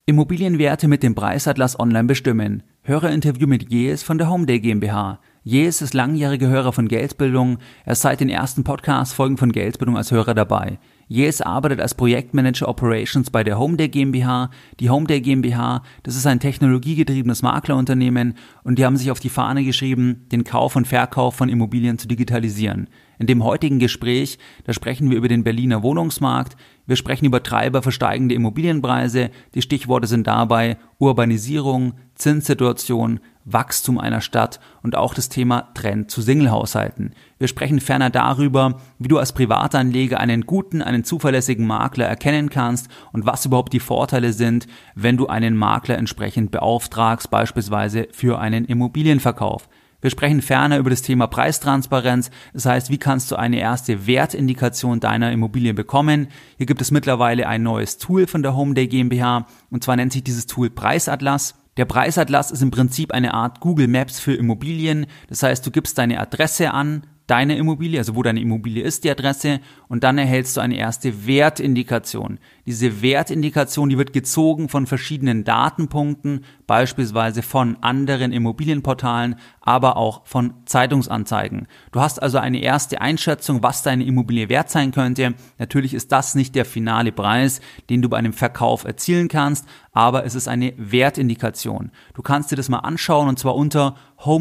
Immobilienwerte mit dem Preisatlas online bestimmen. Hörerinterview mit Jes von der Homeday GmbH. Jes ist langjähriger Hörer von Geldbildung. Er ist seit den ersten Podcast-Folgen von Geldbildung als Hörer dabei. Jes arbeitet als Projektmanager Operations bei der Homeday GmbH. Die Homeday GmbH, das ist ein technologiegetriebenes Maklerunternehmen und die haben sich auf die Fahne geschrieben, den Kauf und Verkauf von Immobilien zu digitalisieren. In dem heutigen Gespräch, da sprechen wir über den Berliner Wohnungsmarkt, wir sprechen über Treiber für steigende Immobilienpreise, die Stichworte sind dabei Urbanisierung, Zinssituation, Wachstum einer Stadt und auch das Thema Trend zu Singlehaushalten. Wir sprechen ferner darüber, wie du als Privatanleger einen guten, einen zuverlässigen Makler erkennen kannst und was überhaupt die Vorteile sind, wenn du einen Makler entsprechend beauftragst, beispielsweise für einen Immobilienverkauf. Wir sprechen ferner über das Thema Preistransparenz, das heißt, wie kannst du eine erste Wertindikation deiner Immobilie bekommen. Hier gibt es mittlerweile ein neues Tool von der Homeday GmbH und zwar nennt sich dieses Tool Preisatlas. Der Preisatlas ist im Prinzip eine Art Google Maps für Immobilien, das heißt, du gibst deine Adresse an, deine Immobilie, also wo deine Immobilie ist, die Adresse, und dann erhältst du eine erste Wertindikation. Diese Wertindikation, die wird gezogen von verschiedenen Datenpunkten, beispielsweise von anderen Immobilienportalen, aber auch von Zeitungsanzeigen. Du hast also eine erste Einschätzung, was deine Immobilie wert sein könnte. Natürlich ist das nicht der finale Preis, den du bei einem Verkauf erzielen kannst, aber es ist eine Wertindikation. Du kannst dir das mal anschauen und zwar unter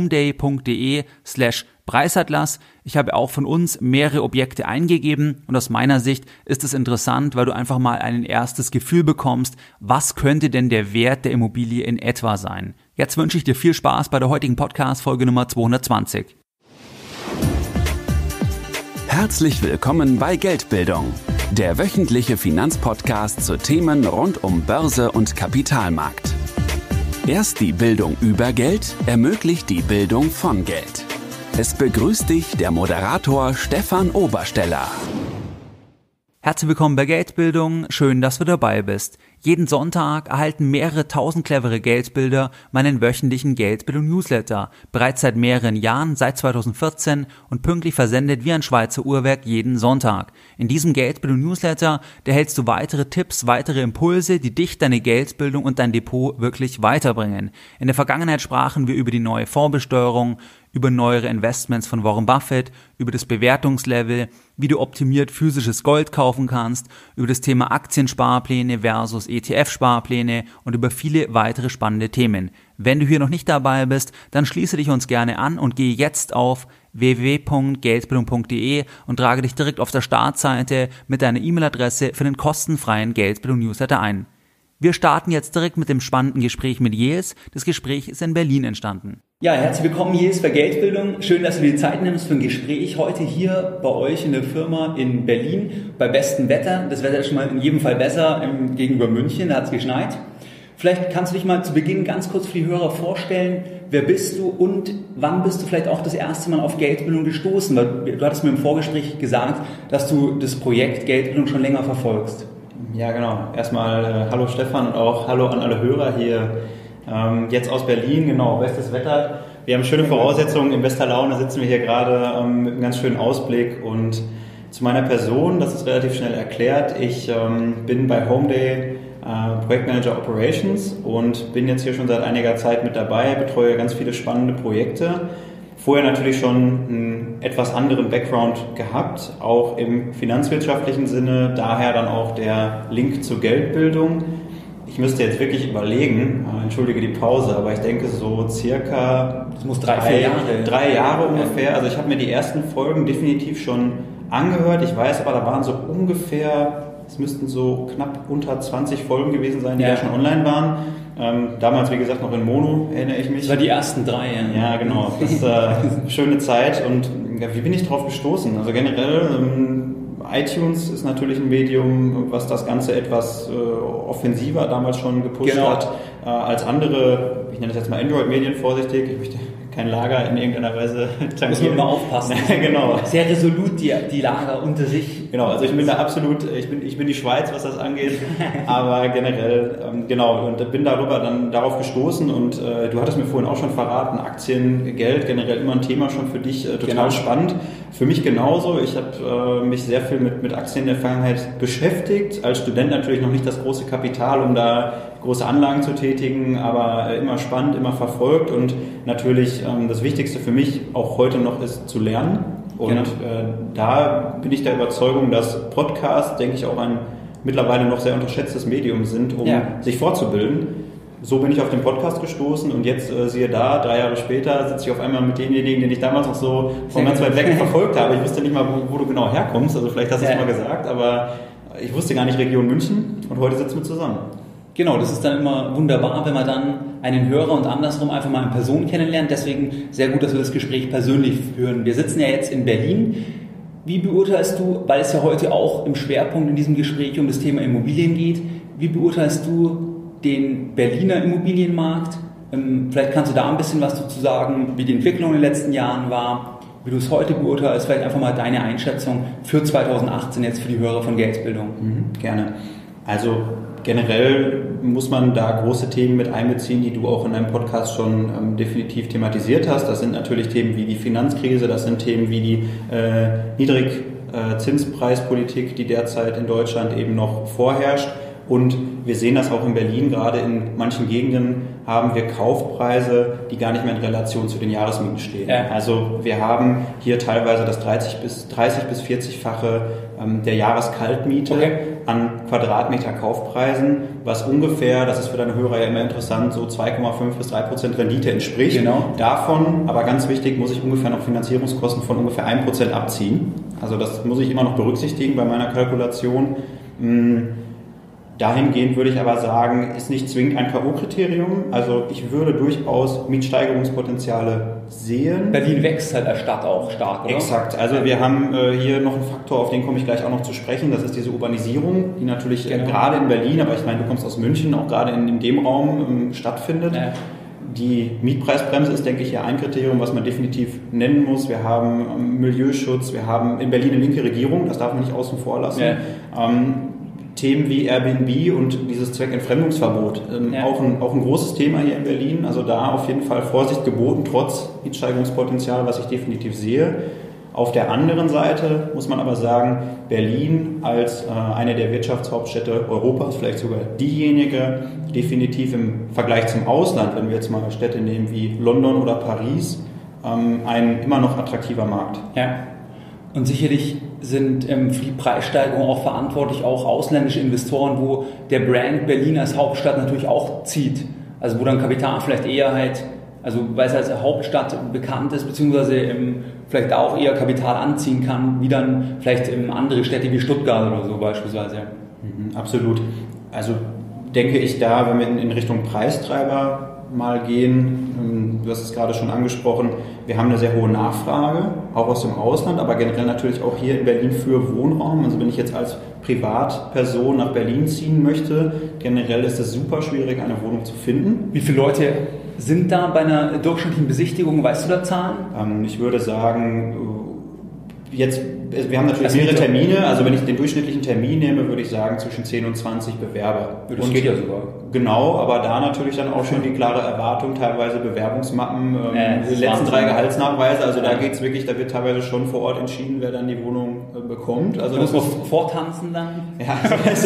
homeday.de/Preisatlas. Ich habe auch von uns mehrere Objekte eingegeben und aus meiner Sicht ist es interessant, weil du einfach mal ein erstes Gefühl bekommst, was könnte denn der Wert der Immobilie in etwa sein. Jetzt wünsche ich dir viel Spaß bei der heutigen Podcast-Folge Nummer 220. Herzlich willkommen bei Geldbildung, der wöchentliche Finanzpodcast zu Themen rund um Börse und Kapitalmarkt. Erst die Bildung über Geld ermöglicht die Bildung von Geld. Es begrüßt dich der Moderator Stefan Obersteller. Herzlich willkommen bei Geldbildung, schön, dass du dabei bist. Jeden Sonntag erhalten mehrere tausend clevere Geldbilder meinen wöchentlichen Geldbildung-Newsletter, bereits seit mehreren Jahren, seit 2014 und pünktlich versendet wie ein Schweizer Uhrwerk jeden Sonntag. In diesem Geldbildung-Newsletter erhältst du weitere Tipps, weitere Impulse, die dich, deine Geldbildung und dein Depot wirklich weiterbringen. In der Vergangenheit sprachen wir über die neue Fondsbesteuerung, über neuere Investments von Warren Buffett, über das Bewertungslevel, wie du optimiert physisches Gold kaufen kannst, über das Thema Aktiensparpläne versus ETF-Sparpläne und über viele weitere spannende Themen. Wenn du hier noch nicht dabei bist, dann schließe dich uns gerne an und gehe jetzt auf www.geldbildung.de und trage dich direkt auf der Startseite mit deiner E-Mail-Adresse für den kostenfreien Geldbildung-Newsletter ein. Wir starten jetzt direkt mit dem spannenden Gespräch mit Jes. Das Gespräch ist in Berlin entstanden. Ja, herzlich willkommen Jes bei Geldbildung. Schön, dass du dir die Zeit nimmst für ein Gespräch heute hier bei euch in der Firma in Berlin bei bestem Wetter. Das Wetter ist schon mal in jedem Fall besser gegenüber München, da hat es geschneit. Vielleicht kannst du dich mal zu Beginn ganz kurz für die Hörer vorstellen, wer bist du und wann bist du vielleicht auch das erste Mal auf Geldbildung gestoßen? Weil du hattest mir im Vorgespräch gesagt, dass du das Projekt Geldbildung schon länger verfolgst. Ja, genau. Erstmal hallo Stefan und auch hallo an alle Hörer hier jetzt aus Berlin. Genau, bestes Wetter. Wir haben schöne Voraussetzungen. In bester Laune sitzen wir hier gerade mit einem ganz schönen Ausblick. Und zu meiner Person, das ist relativ schnell erklärt. Ich bin bei Homeday Projektmanager Operations und bin jetzt hier schon seit einiger Zeit mit dabei, betreue ganz viele spannende Projekte. Vorher natürlich schon einen etwas anderen Background gehabt, auch im finanzwirtschaftlichen Sinne, daher dann auch der Link zur Geldbildung. Ich müsste jetzt wirklich überlegen, entschuldige die Pause, aber ich denke so circa das muss 3 Jahre ungefähr. Also ich habe mir die ersten Folgen definitiv schon angehört. Ich weiß aber, da waren so ungefähr, es müssten so knapp unter 20 Folgen gewesen sein, die ja schon online waren. Damals, wie gesagt, noch in Mono, erinnere ich mich. Das war die ersten 3, ja. Ja, genau. Das ist eine schöne Zeit. Und wie bin ich drauf gestoßen? Also generell, iTunes ist natürlich ein Medium, was das Ganze etwas offensiver damals schon gepusht hat, als andere, ich nenne das jetzt mal Android-Medien vorsichtig, ich möchte kein Lager in irgendeiner Weise tangieren. Muss man immer aufpassen. Genau. Sehr resolut die Lager unter sich. Genau, also ich bin da absolut, ich bin die Schweiz, was das angeht, aber generell, genau, und bin darüber dann darauf gestoßen und du hattest mir vorhin auch schon verraten, Aktien, Geld, generell immer ein Thema schon für dich, total spannend. Für mich genauso, ich habe mich sehr viel mit Aktien in der Vergangenheit beschäftigt, als Student natürlich noch nicht das große Kapital, um da große Anlagen zu tätigen, aber immer spannend, immer verfolgt und natürlich das Wichtigste für mich auch heute noch ist zu lernen. Und da bin ich der Überzeugung, dass Podcasts, denke ich, auch ein mittlerweile noch sehr unterschätztes Medium sind, um sich fortzubilden. So bin ich auf den Podcast gestoßen und jetzt, siehe da, 3 Jahre später sitze ich auf einmal mit denjenigen, den ich damals noch so von ganz weit weg verfolgt habe. Ich wusste nicht mal, wo du genau herkommst, also vielleicht hast du es mal gesagt, aber ich wusste gar nicht Region München und heute sitzen wir zusammen. Genau, das ist dann immer wunderbar, wenn man dann einen Hörer und andersrum einfach mal in Person kennenlernt. Deswegen sehr gut, dass wir das Gespräch persönlich führen. Wir sitzen ja jetzt in Berlin. Wie beurteilst du, weil es ja heute auch im Schwerpunkt in diesem Gespräch um das Thema Immobilien geht, wie beurteilst du den Berliner Immobilienmarkt? Vielleicht kannst du da ein bisschen was dazu sagen, wie die Entwicklung in den letzten Jahren war, wie du es heute beurteilst, vielleicht einfach mal deine Einschätzung für 2018 jetzt für die Hörer von Geldbildung. Gerne. Also generell muss man da große Themen mit einbeziehen, die du auch in deinem Podcast schon definitiv thematisiert hast. Das sind natürlich Themen wie die Finanzkrise, das sind Themen wie die Niedrigzinspreispolitik, die derzeit in Deutschland eben noch vorherrscht. Und wir sehen das auch in Berlin, gerade in manchen Gegenden haben wir Kaufpreise, die gar nicht mehr in Relation zu den Jahresmieten stehen. Ja. Also wir haben hier teilweise das 30 bis 40-fache der Jahreskaltmiete an Quadratmeter Kaufpreisen, was ungefähr, das ist für deine Hörer ja immer interessant, so 2,5 bis 3% Rendite entspricht. Genau. Davon, aber ganz wichtig, muss ich ungefähr noch Finanzierungskosten von ungefähr 1% abziehen. Also das muss ich immer noch berücksichtigen bei meiner Kalkulation. Dahingehend würde ich aber sagen, ist nicht zwingend ein K.O.-Kriterium. Also ich würde durchaus Mietsteigerungspotenziale sehen. Berlin wächst halt als Stadt auch stark, oder? Exakt. Also wir haben hier noch einen Faktor, auf den komme ich gleich auch noch zu sprechen. Das ist diese Urbanisierung, die natürlich gerade in Berlin, aber ich meine, du kommst aus München, auch gerade in dem Raum stattfindet. Ja. Die Mietpreisbremse ist, denke ich, ja ein Kriterium, was man definitiv nennen muss. Wir haben Milieuschutz, wir haben in Berlin eine linke Regierung, das darf man nicht außen vor lassen. Ja. Themen wie Airbnb und dieses Zweckentfremdungsverbot, auch ein großes Thema hier in Berlin. Also da auf jeden Fall Vorsicht geboten, trotz Mietsteigerungspotenzial, was ich definitiv sehe. Auf der anderen Seite muss man aber sagen, Berlin als eine der Wirtschaftshauptstädte Europas, vielleicht sogar diejenige, definitiv im Vergleich zum Ausland, wenn wir jetzt mal Städte nehmen wie London oder Paris, ein immer noch attraktiver Markt. Ja. Und sicherlich sind für die Preissteigerung auch verantwortlich auch ausländische Investoren, wo der Brand Berlin als Hauptstadt natürlich auch zieht. Also wo dann Kapital vielleicht eher halt, also weil es als Hauptstadt bekannt ist, beziehungsweise vielleicht auch eher Kapital anziehen kann, wie dann vielleicht andere Städte wie Stuttgart oder so beispielsweise. Absolut. Also denke ich da, wenn wir in Richtung Preistreiber mal gehen, du hast es gerade schon angesprochen, wir haben eine sehr hohe Nachfrage, auch aus dem Ausland, aber generell natürlich auch hier in Berlin für Wohnraum. Also wenn ich jetzt als Privatperson nach Berlin ziehen möchte, generell ist es super schwierig, eine Wohnung zu finden. Wie viele Leute sind da bei einer durchschnittlichen Besichtigung? Weißt du da Zahlen? Ich würde sagen, jetzt, wir haben natürlich mehrere Termine, also wenn ich den durchschnittlichen Termin nehme, würde ich sagen zwischen 10 und 20 Bewerber. Das geht ja sogar. Genau, aber da natürlich dann auch schon die klare Erwartung, teilweise Bewerbungsmappen, die letzten 3 Gehaltsnachweise, also da geht's wirklich, da wird teilweise schon vor Ort entschieden, wer dann die Wohnung bekommt. Also das muss vortanzen dann? Ja,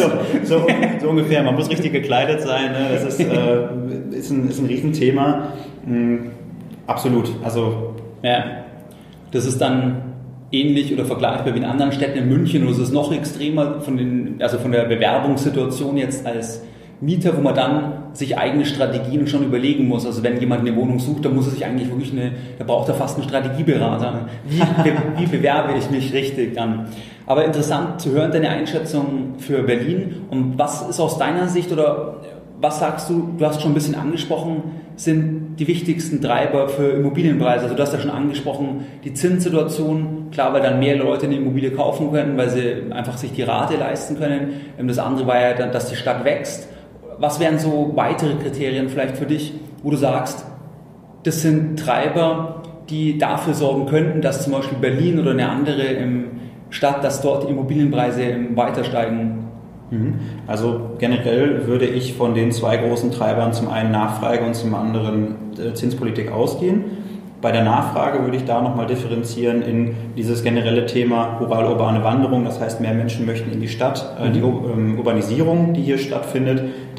so ungefähr, man muss richtig gekleidet sein, ne? Das ist ein Riesenthema. Absolut, also... Ja, das ist dann ähnlich oder vergleichbar wie in anderen Städten in München, oder ist es noch extremer von der Bewerbungssituation jetzt als Mieter, wo man dann sich eigene Strategien schon überlegen muss. Also wenn jemand eine Wohnung sucht, dann muss er sich eigentlich wirklich da braucht er fast einen Strategieberater. Wie bewerbe ich mich richtig dann? Aber interessant zu hören, deine Einschätzung für Berlin. Und was ist aus deiner Sicht oder was sagst du, du hast schon ein bisschen angesprochen, sind die wichtigsten Treiber für Immobilienpreise? Also du hast ja schon angesprochen, die Zinssituation, klar, weil dann mehr Leute eine Immobilie kaufen können, weil sie einfach sich die Rate leisten können. Das andere war ja dann, dass die Stadt wächst. Was wären so weitere Kriterien vielleicht für dich, wo du sagst, das sind Treiber, die dafür sorgen könnten, dass zum Beispiel Berlin oder eine andere Stadt, dass dort die Immobilienpreise weiter steigen? Also generell würde ich von den 2 großen Treibern, zum einen Nachfrage und zum anderen Zinspolitik ausgehen. Bei der Nachfrage würde ich da nochmal differenzieren in dieses generelle Thema rural-urbane Wanderung. Das heißt, mehr Menschen möchten in die Stadt. Die Urbanisierung, die hier stattfindet,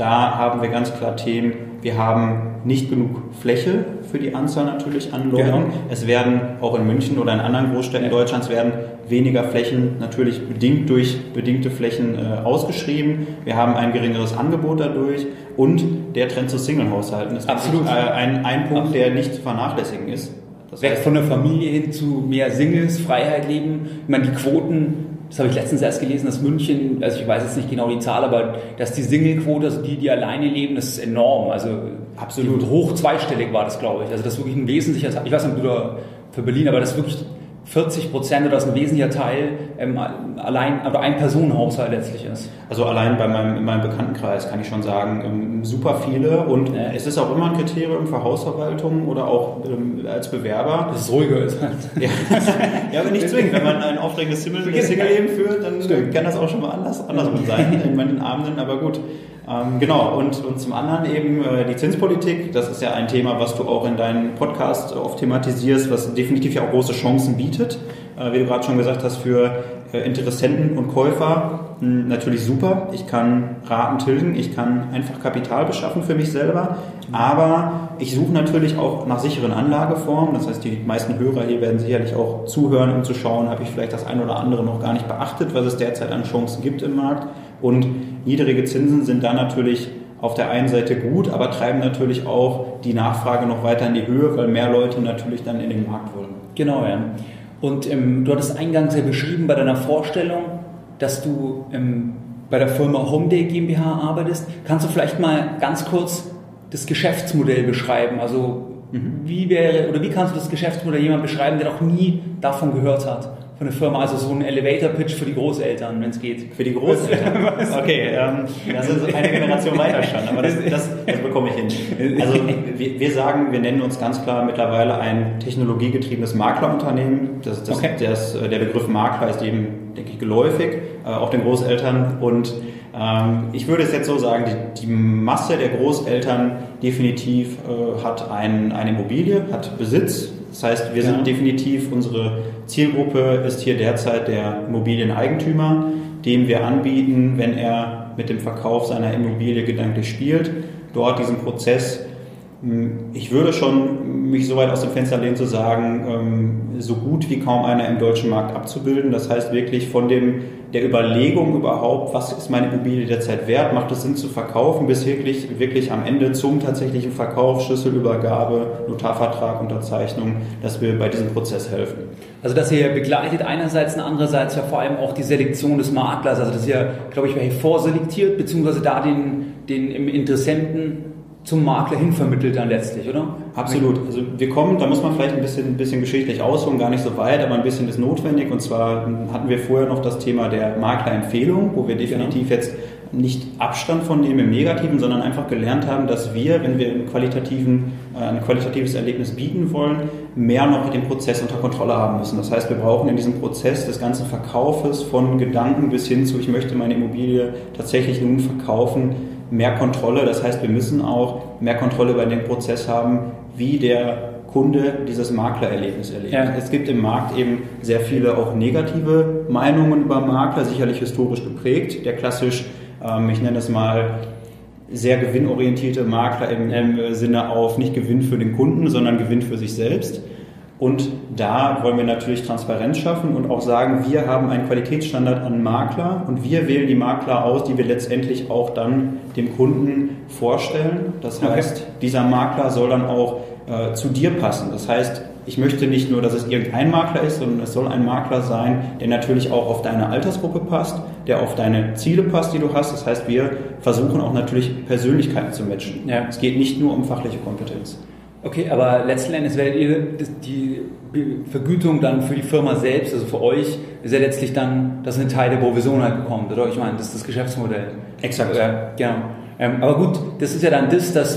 da haben wir ganz klar Themen. Wir haben nicht genug Fläche für die Anzahl natürlich an Leuten. Genau. Es werden auch in München oder in anderen Großstädten Deutschlands werden weniger Flächen natürlich bedingt durch bedingte Flächen ausgeschrieben. Wir haben ein geringeres Angebot dadurch und der Trend zu Single-Haushalten ist absolut ein Punkt, der nicht zu vernachlässigen ist. Das heißt, weg von der Familie hin zu mehr Singles, Freiheit leben. Ich meine, die Quoten, das habe ich letztens erst gelesen, dass München, also ich weiß jetzt nicht genau die Zahl, aber dass die Single-Quote, also die alleine leben, das ist enorm. Also absolut hoch zweistellig war das, glaube ich. Also das ist wirklich ein wesentlicher Teil. Ich weiß nicht, ob du da für Berlin, aber das ist wirklich 40% oder das ein wesentlicher Teil allein, aber ein Personenhaushalt letztlich ist. Also allein in meinem Bekanntenkreis kann ich schon sagen, super viele und es ist auch immer ein Kriterium für Hausverwaltung oder auch als Bewerber. Dass es ruhiger ist. Ja, aber nicht zwingend. Wenn man ein aufregendes Single-Leben führt, dann kann das auch schon mal andersrum sein in manchen Abenden, aber gut. Genau, und zum anderen eben die Zinspolitik, das ist ja ein Thema, was du auch in deinem Podcast oft thematisierst, was definitiv ja auch große Chancen bietet, wie du gerade schon gesagt hast, für Interessenten und Käufer natürlich super. Ich kann Raten tilgen, ich kann einfach Kapital beschaffen für mich selber, aber ich suche natürlich auch nach sicheren Anlageformen. Das heißt, die meisten Hörer hier werden sicherlich auch zuhören, um zu schauen, habe ich vielleicht das ein oder andere noch gar nicht beachtet, was es derzeit an Chancen gibt im Markt. Und niedrige Zinsen sind da natürlich auf der einen Seite gut, aber treiben natürlich auch die Nachfrage noch weiter in die Höhe, weil mehr Leute natürlich dann in den Markt wollen. Genau, ja. Und du hattest eingangs ja beschrieben bei deiner Vorstellung, dass du bei der Firma Homeday GmbH arbeitest. Kannst du vielleicht mal ganz kurz das Geschäftsmodell beschreiben? Also wie kannst du das Geschäftsmodell jemand beschreiben, der noch nie davon gehört hat? Von der Firma, also so ein Elevator-Pitch für die Großeltern, wenn es geht. Für die Großeltern? Okay, das ist eine Generation weiter schon, aber das bekomme ich hin. Also wir sagen, wir nennen uns ganz klar mittlerweile ein technologiegetriebenes Maklerunternehmen. Der Begriff Makler ist eben, denke ich, geläufig, auch den Großeltern. Und ich würde es jetzt so sagen, die Masse der Großeltern definitiv hat eine Immobilie, hat Besitz. Das heißt, wir sind definitiv, unsere Zielgruppe ist hier derzeit der Immobilieneigentümer, dem wir anbieten, wenn er mit dem Verkauf seiner Immobilie gedanklich spielt, dort diesen Prozess, ich würde schon mich so weit aus dem Fenster lehnen zu sagen, so gut wie kaum einer im deutschen Markt abzubilden. Das heißt wirklich von der Überlegung überhaupt, was ist meine Immobilie derzeit wert, macht es Sinn zu verkaufen, bis wirklich am Ende zum tatsächlichen Verkauf, Schlüsselübergabe, Notarvertrag, Unterzeichnung, dass wir bei diesem Prozess helfen. Also dass ihr begleitet einerseits und andererseits ja vor allem auch die Selektion des Maklers, also dass ihr, glaube ich, vorselektiert, beziehungsweise da den Interessenten zum Makler hin vermittelt dann letztlich, oder? Absolut. Also wir kommen, da muss man vielleicht ein bisschen geschichtlich ausholen, gar nicht so weit, aber ein bisschen ist notwendig. Und zwar hatten wir vorher noch das Thema der Maklerempfehlung, wo wir definitiv jetzt nicht Abstand von nehmen im Negativen, sondern einfach gelernt haben, dass wir, wenn wir ein qualitatives Erlebnis bieten wollen, mehr noch den Prozess unter Kontrolle haben müssen. Das heißt, wir brauchen in diesem Prozess des ganzen Verkaufes von Gedanken bis hin zu, ich möchte meine Immobilie tatsächlich nun verkaufen, mehr Kontrolle. Das heißt, wir müssen auch mehr Kontrolle über den Prozess haben, wie der Kunde dieses Maklererlebnis erlebt. Ja. Es gibt im Markt eben sehr viele auch negative Meinungen über Makler, sicherlich historisch geprägt. Der klassisch, ich nenne das mal, sehr gewinnorientierte Makler im Sinne auf nicht Gewinn für den Kunden, sondern Gewinn für sich selbst. Und da wollen wir natürlich Transparenz schaffen und auch sagen, wir haben einen Qualitätsstandard an Makler und wir wählen die Makler aus, die wir letztendlich auch dann dem Kunden vorstellen. Das heißt, dieser Makler soll dann auch zu dir passen. Das heißt, ich möchte nicht nur, dass es irgendein Makler ist, sondern es soll ein Makler sein, der natürlich auch auf deine Altersgruppe passt, der auf deine Ziele passt, die du hast. Das heißt, wir versuchen auch natürlich Persönlichkeiten zu matchen. Ja. Es geht nicht nur um fachliche Kompetenz. Okay, aber letzten Endes werdet ihr die Vergütung dann für die Firma selbst, also für euch, ist ja letztlich dann, dass ein Teil der Provision halt bekommt, oder? Ich meine, das ist das Geschäftsmodell. Exakt. Genau. Aber gut, das ist ja dann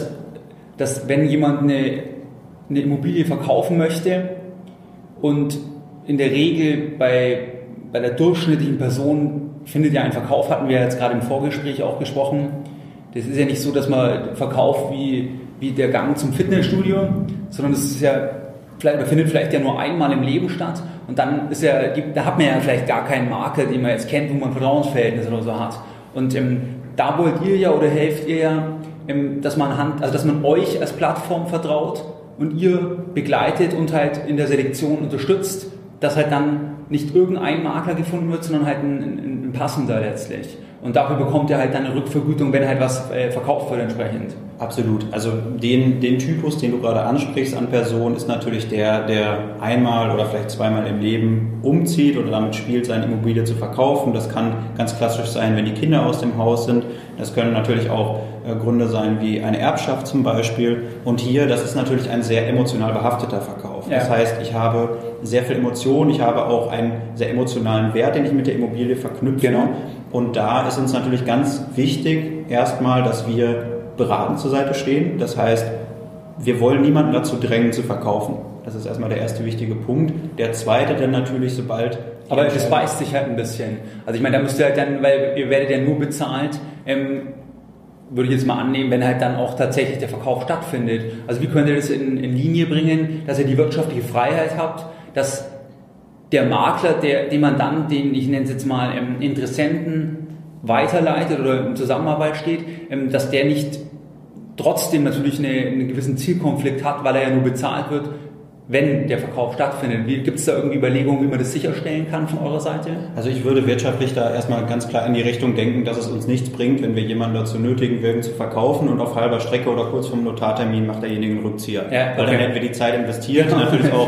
dass wenn jemand eine Immobilie verkaufen möchte und in der Regel bei der durchschnittlichen Person findet ja ein Verkauf, hatten wir jetzt gerade im Vorgespräch auch gesprochen, das ist ja nicht so, dass man verkauft wie der Gang zum Fitnessstudio, sondern das ist ja, findet vielleicht ja nur einmal im Leben statt und dann da hat man ja vielleicht gar keinen Makler, den man jetzt kennt, wo man ein Vertrauensverhältnis oder so hat. Und Da wollt ihr ja oder helft ihr ja, dass man euch als Plattform vertraut und ihr begleitet und halt in der Selektion unterstützt, dass halt dann nicht irgendein Makler gefunden wird, sondern halt ein passender letztlich. Und dafür bekommt ihr halt dann eine Rückvergütung, wenn halt was verkauft wird entsprechend. Absolut. Also den Typus, den du gerade ansprichst an Person, ist natürlich der einmal oder vielleicht zweimal im Leben umzieht oder damit spielt, seine Immobilie zu verkaufen. Das kann ganz klassisch sein, wenn die Kinder aus dem Haus sind. Das können natürlich auch Gründe sein wie eine Erbschaft zum Beispiel. Und hier, das ist natürlich ein sehr emotional behafteter Verkauf. Ja. Das heißt, ich habe sehr viel Emotion, ich habe auch einen sehr emotionalen Wert, den ich mit der Immobilie verknüpfe. Genau. Und da ist uns natürlich ganz wichtig, erstmal, dass wir beratend zur Seite stehen. Das heißt, wir wollen niemanden dazu drängen, zu verkaufen. Das ist erstmal der erste wichtige Punkt. Der zweite dann natürlich, sobald... Aber das beißt sich halt ein bisschen. Also ich meine, da müsst ihr halt dann, weil ihr werdet ja nur bezahlt, würde ich jetzt mal annehmen, wenn halt dann auch tatsächlich der Verkauf stattfindet. Also wie könnt ihr das in Linie bringen, dass ihr die wirtschaftliche Freiheit habt, dass der Makler, den man dann, ich nenne es jetzt mal Interessenten, weiterleitet oder in Zusammenarbeit steht, dass der nicht trotzdem natürlich einen gewissen Zielkonflikt hat, weil er ja nur bezahlt wird, wenn der Verkauf stattfindet. Gibt es da irgendwie Überlegungen, wie man das sicherstellen kann von eurer Seite? Also ich würde wirtschaftlich da erstmal ganz klar in die Richtung denken, dass es uns nichts bringt, wenn wir jemanden dazu nötigen würden zu verkaufen und auf halber Strecke oder kurz vorm Notartermin macht derjenige einen Rückzieher. Ja, okay. Weil dann hätten wir die Zeit investiert, natürlich auch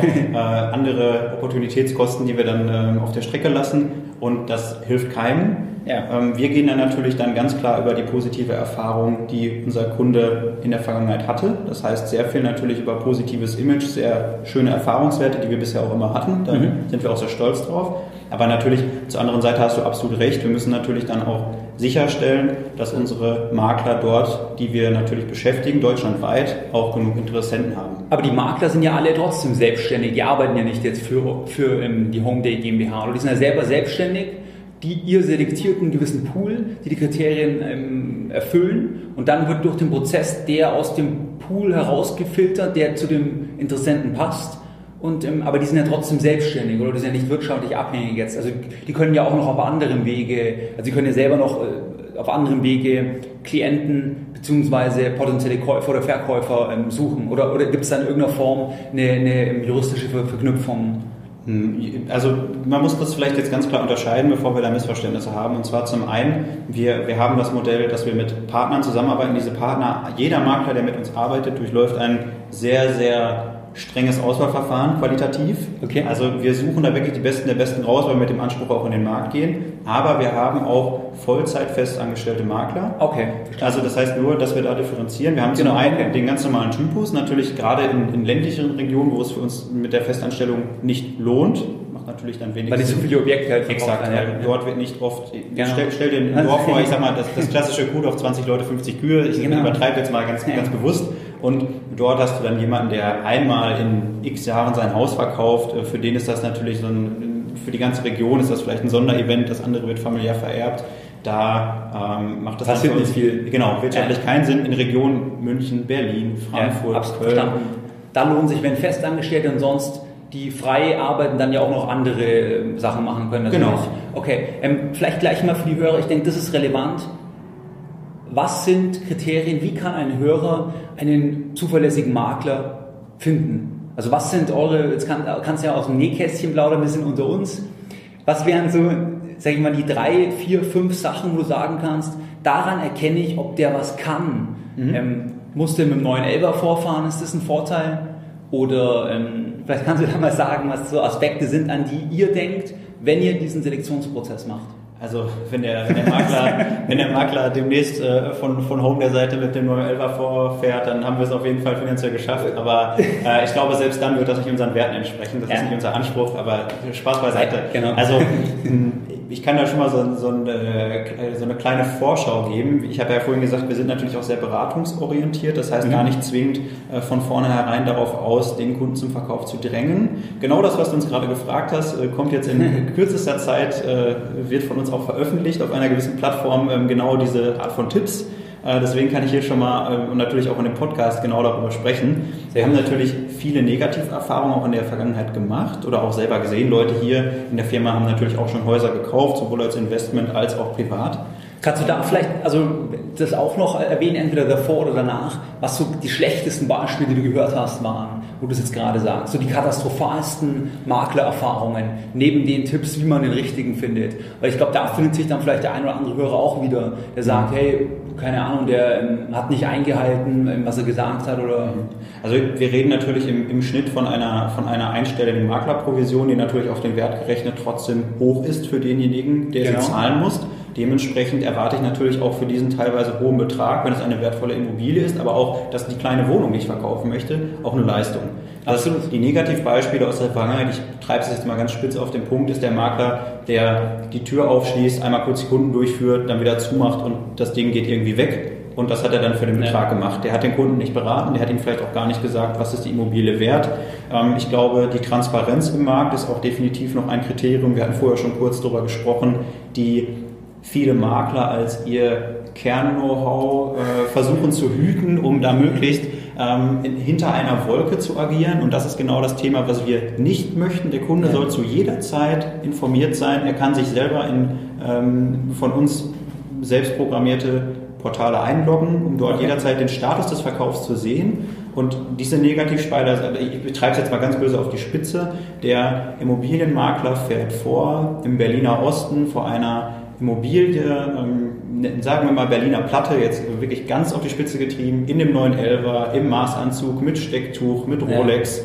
andere Opportunitätskosten, die wir dann auf der Strecke lassen und das hilft keinem. Ja. Wir gehen dann natürlich dann ganz klar über die positive Erfahrung, die unser Kunde in der Vergangenheit hatte. Das heißt sehr viel natürlich über positives Image, sehr schöne Erfahrungswerte, die wir bisher auch immer hatten. Da sind wir auch sehr stolz drauf. Aber natürlich, zur anderen Seite hast du absolut recht. Wir müssen natürlich dann auch sicherstellen, dass unsere Makler dort, die wir natürlich beschäftigen, deutschlandweit auch genug Interessenten haben. Aber die Makler sind ja alle trotzdem selbstständig. Die arbeiten ja nicht jetzt für die Homeday GmbH. Oder die sind ja selber selbstständig. Ihr selektiert einen gewissen Pool, die Kriterien erfüllen und dann wird durch den Prozess der aus dem Pool herausgefiltert, der zu dem Interessenten passt. Aber die sind ja trotzdem selbstständig oder die sind ja nicht wirtschaftlich abhängig jetzt. Also die können ja auch noch auf anderem Wege, also sie können ja selber noch auf anderem Wege Klienten bzw. potenzielle Käufer oder Verkäufer suchen. Oder gibt es da in irgendeiner Form eine juristische Verknüpfung? Also man muss das vielleicht jetzt ganz klar unterscheiden, bevor wir da Missverständnisse haben. Und zwar zum einen, wir haben das Modell, dass wir mit Partnern zusammenarbeiten. Diese Partner, jeder Makler, der mit uns arbeitet, durchläuft ein sehr, sehr strenges Auswahlverfahren, qualitativ. Okay. Also wir suchen da wirklich die Besten der Besten raus, weil wir mit dem Anspruch auch in den Markt gehen. Aber wir haben auch Vollzeit festangestellte Makler. Okay. Also das heißt nur, dass wir da differenzieren. Wir haben zum einen den ganz normalen Typus, natürlich gerade in ländlichen Regionen, wo es für uns mit der Festanstellung nicht lohnt. Macht natürlich dann wenig Sinn. Weil nicht so viele Objekte halt exakt, dort wird nicht oft, stell dir ein Dorf vor, ich sag mal, das klassische Gut auf 20 Leute, 50 Kühe, ich übertreibe jetzt mal ganz bewusst. Und dort hast du dann jemanden, der einmal in x Jahren sein Haus verkauft. Für den ist das natürlich für die ganze Region ist das vielleicht ein Sonderevent, das andere wird familiär vererbt. Da macht das passiert nicht viel. Genau, wirtschaftlich keinen Sinn in Regionen München, Berlin, Frankfurt, Köln. Verstanden. Da lohnt sich, wenn Festangestellte und sonst die frei arbeiten, dann ja auch noch andere Sachen machen können. Natürlich. Genau. Okay, vielleicht gleich mal für die Hörer, ich denke, das ist relevant. Was sind Kriterien, wie kann ein Hörer einen zuverlässigen Makler finden? Also was sind jetzt kannst du ja aus dem Nähkästchen plaudern, wir sind unter uns. Was wären so, sag ich mal, die 3, 4, 5 Sachen, wo du sagen kannst, daran erkenne ich, ob der was kann. Muss der mit dem 911er vorfahren, ist das ein Vorteil? Oder vielleicht kannst du da mal sagen, was so Aspekte sind, an die ihr denkt, wenn ihr diesen Selektionsprozess macht. Also wenn der Makler demnächst von Home der Seite mit dem 911er vorfährt, dann haben wir es auf jeden Fall finanziell geschafft. Aber ich glaube, selbst dann wird das nicht unseren Werten entsprechen. Das ist nicht unser Anspruch, aber Spaß beiseite. Genau. Also ich kann da schon mal so eine kleine Vorschau geben. Ich habe ja vorhin gesagt, wir sind natürlich auch sehr beratungsorientiert. Das heißt gar nicht zwingend von vornherein darauf aus, den Kunden zum Verkauf zu drängen. Genau das, was du uns gerade gefragt hast, kommt jetzt in kürzester Zeit, wird von uns auch veröffentlicht auf einer gewissen Plattform, genau diese Art von Tipps. Deswegen kann ich hier schon mal und natürlich auch in dem Podcast genau darüber sprechen. Wir haben natürlich viele Negativerfahrungen auch in der Vergangenheit gemacht oder auch selber gesehen. Leute hier in der Firma haben natürlich auch schon Häuser gekauft, sowohl als Investment als auch privat. Kannst du da vielleicht, also das auch noch erwähnen, entweder davor oder danach, was so die schlechtesten Beispiele, die du gehört hast, waren, wo du es jetzt gerade sagst, so die katastrophalsten Maklererfahrungen, neben den Tipps, wie man den richtigen findet. Weil ich glaube, da findet sich dann vielleicht der ein oder andere Hörer auch wieder, der sagt, hey, keine Ahnung, der hat nicht eingehalten, was er gesagt hat oder... Also wir reden natürlich im Schnitt von einer einstelligen Maklerprovision, die natürlich auf den Wert gerechnet trotzdem hoch ist für denjenigen, der sie zahlen muss. Dementsprechend erwarte ich natürlich auch für diesen teilweise hohen Betrag, wenn es eine wertvolle Immobilie ist, aber auch, dass die kleine Wohnung, die ich verkaufen möchte, auch eine Leistung. Absolut. Die Negativbeispiele aus der Vergangenheit, ich treibe es jetzt mal ganz spitz auf den Punkt, ist der Makler, der die Tür aufschließt, einmal kurz die Kunden durchführt, dann wieder zumacht und das Ding geht irgendwie weg. Und das hat er dann für den Betrag gemacht. Der hat den Kunden nicht beraten, der hat ihm vielleicht auch gar nicht gesagt, was ist die Immobilie wert. Ich glaube, die Transparenz im Markt ist auch definitiv noch ein Kriterium. Wir hatten vorher schon kurz darüber gesprochen, die viele Makler als ihr Kern-Know-how versuchen zu hüten, um da möglichst hinter einer Wolke zu agieren. Und das ist genau das Thema, was wir nicht möchten. Der Kunde soll zu jeder Zeit informiert sein. Er kann sich selber in von uns selbst programmierte Portale einloggen, um dort jederzeit den Status des Verkaufs zu sehen. Und diese Negativspeicher, ich betreibe es jetzt mal ganz böse auf die Spitze, der Immobilienmakler fährt vor im Berliner Osten vor einer Immobilie, sagen wir mal Berliner Platte, jetzt wirklich ganz auf die Spitze getrieben, in dem 911er, im Maßanzug, mit Stecktuch, mit Rolex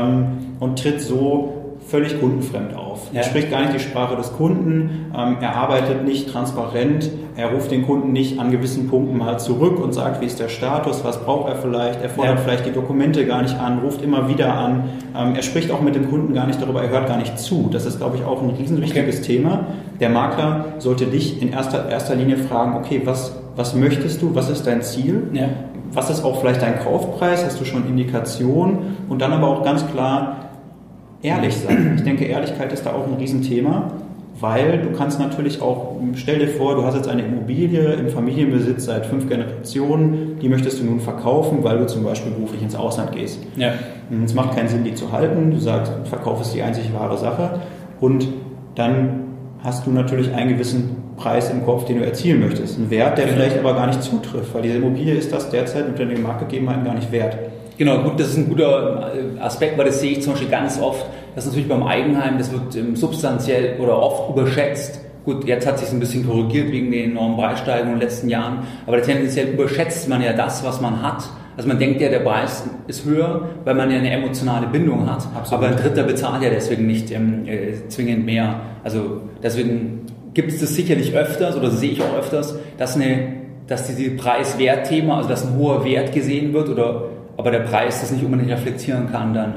und tritt so völlig kundenfremd auf. Er spricht gar nicht die Sprache des Kunden, er arbeitet nicht transparent, er ruft den Kunden nicht an gewissen Punkten mal zurück und sagt, wie ist der Status, was braucht er vielleicht, er fordert vielleicht die Dokumente gar nicht an, ruft immer wieder an, er spricht auch mit dem Kunden gar nicht darüber, er hört gar nicht zu. Das ist, glaube ich, auch ein riesenwichtiges Thema. Der Makler sollte dich in erster Linie fragen, okay, was möchtest du, was ist dein Ziel, was ist auch vielleicht dein Kaufpreis, hast du schon Indikationen und dann aber auch ganz klar ehrlich sein. Ich denke, Ehrlichkeit ist da auch ein Riesenthema, weil du kannst natürlich auch, stell dir vor, du hast jetzt eine Immobilie im Familienbesitz seit 5 Generationen, die möchtest du nun verkaufen, weil du zum Beispiel beruflich ins Ausland gehst. Ja. Es macht keinen Sinn, die zu halten. Du sagst, Verkauf ist die einzig wahre Sache und dann hast du natürlich einen gewissen Preis im Kopf, den du erzielen möchtest. Ein Wert, der vielleicht aber gar nicht zutrifft, weil diese Immobilie ist das derzeit unter den Marktgegebenheiten gar nicht wert. Genau, gut, das ist ein guter Aspekt, weil das sehe ich zum Beispiel ganz oft, dass natürlich beim Eigenheim, das wird substanziell oder oft überschätzt. Gut, jetzt hat sich ein bisschen korrigiert wegen den enormen Preissteigerungen in den letzten Jahren, aber tendenziell überschätzt man ja das, was man hat. Also man denkt ja, der Preis ist höher, weil man ja eine emotionale Bindung hat. Absolut. Aber ein Dritter bezahlt ja deswegen nicht zwingend mehr. Also deswegen gibt es das sicherlich öfters, oder das sehe ich auch öfters, dass diese Preis-Wert-Thema, also dass ein hoher Wert gesehen wird, aber der Preis das nicht unbedingt reflektieren kann dann.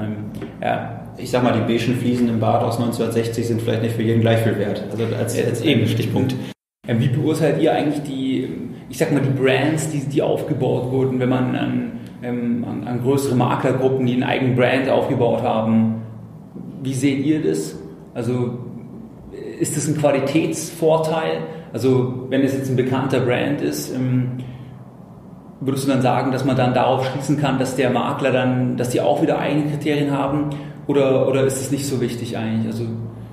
Ich sag mal, die beigen Fliesen im Bad aus 1960 sind vielleicht nicht für jeden gleich viel wert. Also als eben Stichpunkt. Wie beurteilt ihr eigentlich die Brands, die aufgebaut wurden, wenn man an größere Maklergruppen, die einen eigenen Brand aufgebaut haben? Wie seht ihr das? Also ist das ein Qualitätsvorteil? Also wenn es jetzt ein bekannter Brand ist, würdest du dann sagen, dass man dann darauf schließen kann, dass der Makler dann, dass die auch wieder eigene Kriterien haben? Oder ist es nicht so wichtig eigentlich? Also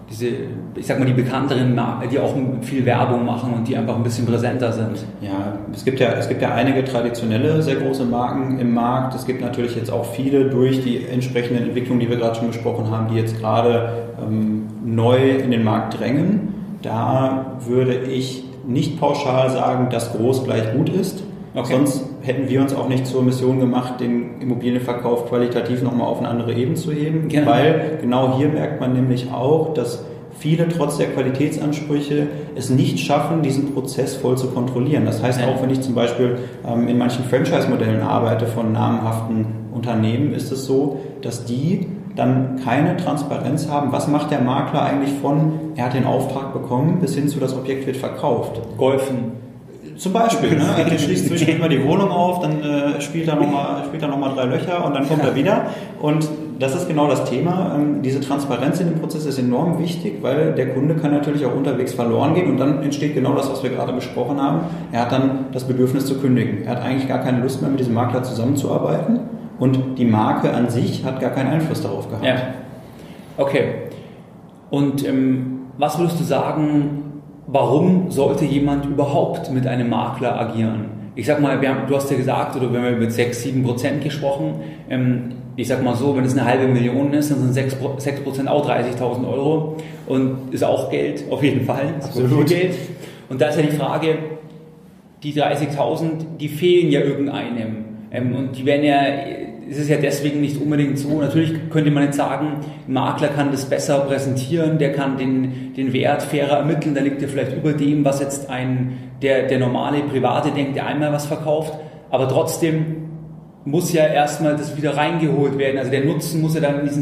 die bekannteren, die auch viel Werbung machen und die einfach ein bisschen präsenter sind. Ja, es gibt ja einige traditionelle, sehr große Marken im Markt. Es gibt natürlich jetzt auch viele durch die entsprechenden Entwicklungen, die wir gerade schon besprochen haben, die jetzt gerade neu in den Markt drängen. Da würde ich nicht pauschal sagen, dass groß gleich gut ist. Okay. Sonst hätten wir uns auch nicht zur Mission gemacht, den Immobilienverkauf qualitativ nochmal auf eine andere Ebene zu heben, weil genau hier merkt man nämlich auch, dass viele trotz der Qualitätsansprüche es nicht schaffen, diesen Prozess voll zu kontrollieren. Das heißt, auch wenn ich zum Beispiel in manchen Franchise-Modellen arbeite von namhaften Unternehmen, ist es so, dass die dann keine Transparenz haben, was macht der Makler eigentlich er hat den Auftrag bekommen, bis hin zu das Objekt wird verkauft. Golfen. Zum Beispiel, ne? Also der schließt zwischendurch mal die Wohnung auf, dann spielt er nochmal 3 Löcher und dann kommt er wieder. Und das ist genau das Thema. Diese Transparenz in dem Prozess ist enorm wichtig, weil der Kunde kann natürlich auch unterwegs verloren gehen und dann entsteht genau das, was wir gerade besprochen haben. Er hat dann das Bedürfnis zu kündigen. Er hat eigentlich gar keine Lust mehr, mit diesem Makler zusammenzuarbeiten und die Marke an sich hat gar keinen Einfluss darauf gehabt. Ja. Okay. Und was würdest du sagen, warum sollte jemand überhaupt mit einem Makler agieren? Ich sag mal, du hast ja gesagt, oder wir haben mit 6-7% gesprochen, ich sag mal so, wenn es 500.000 ist, dann sind 6% auch 30.000 Euro und ist auch Geld, auf jeden Fall, absolut Geld. Und da ist ja die Frage, die 30.000, die fehlen ja irgendeinem und die werden ja, es ist ja deswegen nicht unbedingt so, natürlich könnte man jetzt sagen, ein Makler kann das besser präsentieren, der kann den Wert fairer ermitteln, da liegt er vielleicht über dem, was jetzt der normale Private denkt, der einmal was verkauft, aber trotzdem muss ja erstmal das wieder reingeholt werden, also der Nutzen muss ja dann in diesen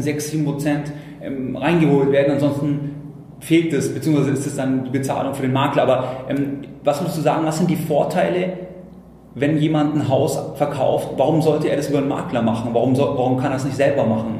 6-7% reingeholt werden, ansonsten fehlt es, beziehungsweise ist es dann die Bezahlung für den Makler, aber was musst du sagen, was sind die Vorteile, wenn jemand ein Haus verkauft, warum sollte er das über einen Makler machen? Warum kann er es nicht selber machen?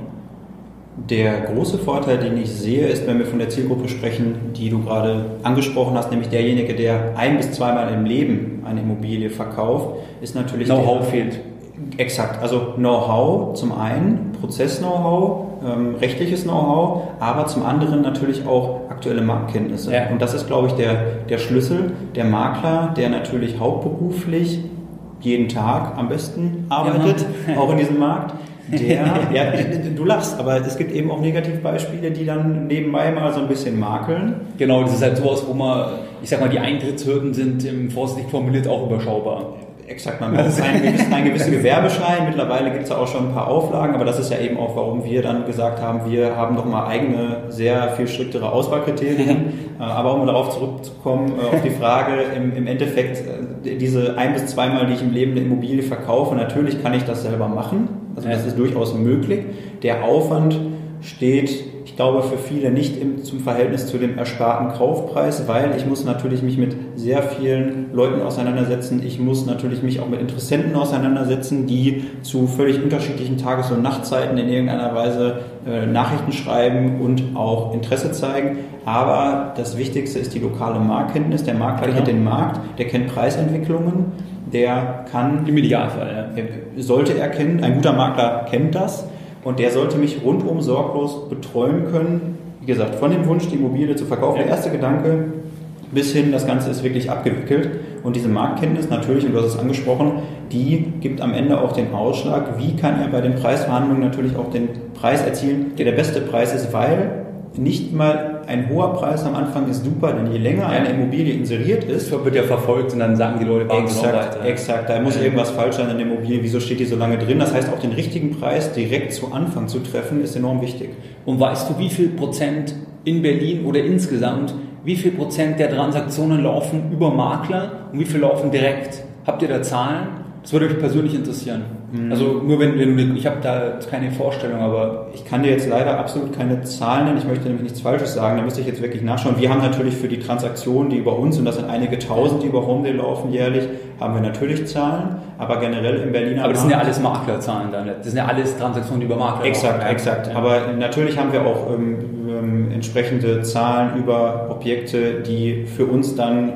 Der große Vorteil, den ich sehe, ist, wenn wir von der Zielgruppe sprechen, die du gerade angesprochen hast, nämlich derjenige, der 1- bis 2-mal im Leben eine Immobilie verkauft, ist natürlich Know-how fehlt. Exakt, also Know-how zum einen, Prozess-Know-how, rechtliches Know-how, aber zum anderen natürlich auch aktuelle Marktkenntnisse. Ja. Und das ist, glaube ich, der Schlüssel, der Makler, der natürlich hauptberuflich jeden Tag am besten arbeitet, auch in diesem Markt. Ja, du lachst, aber es gibt eben auch Negativbeispiele, die dann nebenbei mal so ein bisschen makeln. Genau, das ist halt sowas, wo ich sag mal, die Eintrittshürden sind vorsichtig formuliert auch überschaubar. Exakt, man braucht einen gewissen Gewerbeschein. Mittlerweile gibt es ja auch schon ein paar Auflagen, aber das ist ja eben auch, warum wir dann gesagt haben, wir haben doch mal eigene, sehr viel striktere Auswahlkriterien. Aber um darauf zurückzukommen, auf die Frage, im Endeffekt, diese 1- bis 2-mal, die ich im Leben eine Immobilie verkaufe, natürlich kann ich das selber machen. Also das ist durchaus möglich. Der Aufwand steht, ich glaube, für viele nicht zum Verhältnis zu dem ersparten Kaufpreis, weil ich muss natürlich mich mit sehr vielen Leuten auseinandersetzen. Ich muss natürlich mich auch mit Interessenten auseinandersetzen, die zu völlig unterschiedlichen Tages- und Nachtzeiten in irgendeiner Weise Nachrichten schreiben und auch Interesse zeigen. Aber das Wichtigste ist die lokale Marktkenntnis. Der Makler kennt den Markt, der kennt Preisentwicklungen, der kann... Im Idealfall, ja. Sollte er kennen, ein guter Makler kennt das. Und der sollte mich rundum sorglos betreuen können. Wie gesagt, von dem Wunsch, die Immobilie zu verkaufen, der erste Gedanke, bis hin, das Ganze ist wirklich abgewickelt. Und diese Marktkenntnis natürlich, und du hast es angesprochen, die gibt am Ende auch den Ausschlag, wie kann er bei den Preisverhandlungen natürlich auch den Preis erzielen, der beste Preis ist, weil nicht mal ein hoher Preis am Anfang ist super, denn je länger eine Immobilie inseriert ist, wird ja verfolgt und dann sagen die Leute, warten noch weiter. Exakt, da muss irgendwas falsch sein in der Immobilie, wieso steht die so lange drin? Das heißt, auch den richtigen Preis direkt zu Anfang zu treffen, ist enorm wichtig. Und weißt du, wie viel Prozent in Berlin oder insgesamt, wie viel Prozent der Transaktionen laufen über Makler und wie viel laufen direkt? Habt ihr da Zahlen? Das würde mich persönlich interessieren. Also nur ich habe da keine Vorstellung, aber... Ich kann dir jetzt leider absolut keine Zahlen nennen, ich möchte nämlich nichts Falsches sagen, da müsste ich jetzt wirklich nachschauen. Wir haben natürlich für die Transaktionen, die über uns, und das sind einige Tausend, die über HomeDay laufen jährlich, haben wir natürlich Zahlen, aber generell im Berliner... Aber das sind ja alles Maklerzahlen dann, das sind ja alles Transaktionen, die über Makler laufen. Exakt. Ja. Aber natürlich haben wir auch entsprechende Zahlen über Objekte, die für uns dann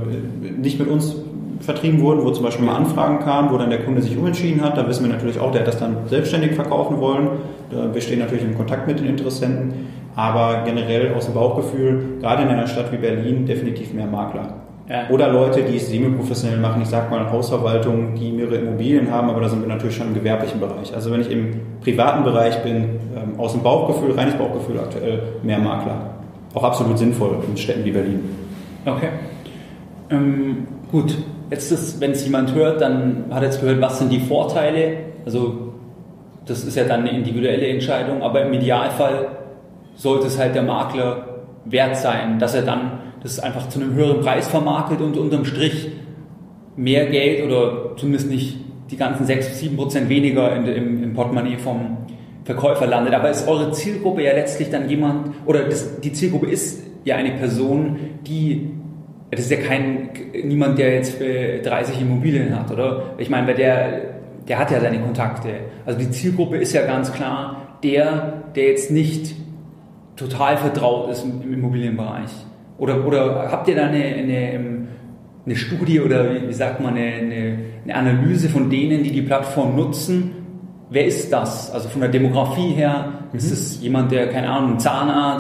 nicht mit uns vertrieben wurden, wo zum Beispiel mal Anfragen kamen, wo dann der Kunde sich umentschieden hat. Da wissen wir natürlich auch, der hat das dann selbstständig verkaufen wollen. Wir stehen natürlich in Kontakt mit den Interessenten, aber generell aus dem Bauchgefühl, gerade in einer Stadt wie Berlin, definitiv mehr Makler. Ja. Oder Leute, die es semi-professionell machen, ich sag mal Hausverwaltungen, die mehrere Immobilien haben, aber da sind wir natürlich schon im gewerblichen Bereich. Also wenn ich im privaten Bereich bin, aus dem Bauchgefühl, reines Bauchgefühl aktuell, mehr Makler. Auch absolut sinnvoll in Städten wie Berlin. Okay. Gut. Wenn es jemand hört, dann hat er jetzt gehört, was sind die Vorteile. Also das ist ja dann eine individuelle Entscheidung, aber im Idealfall sollte es halt der Makler wert sein, dass er dann das einfach zu einem höheren Preis vermarktet und unterm Strich mehr Geld oder zumindest nicht die ganzen 6-7% weniger im Portemonnaie vom Verkäufer landet. Aber ist eure Zielgruppe ja letztlich dann jemand, oder die Zielgruppe ist ja eine Person, das ist ja niemand, der jetzt 30 Immobilien hat, oder? Ich meine, der hat ja seine Kontakte. Also die Zielgruppe ist ja ganz klar der jetzt nicht total vertraut ist im Immobilienbereich. Oder habt ihr da eine Studie oder wie sagt man, eine Analyse von denen, die Plattform nutzen? Wer ist das? Also von der Demografie her, ist es jemand, der, keine Ahnung, ein Zahnarzt,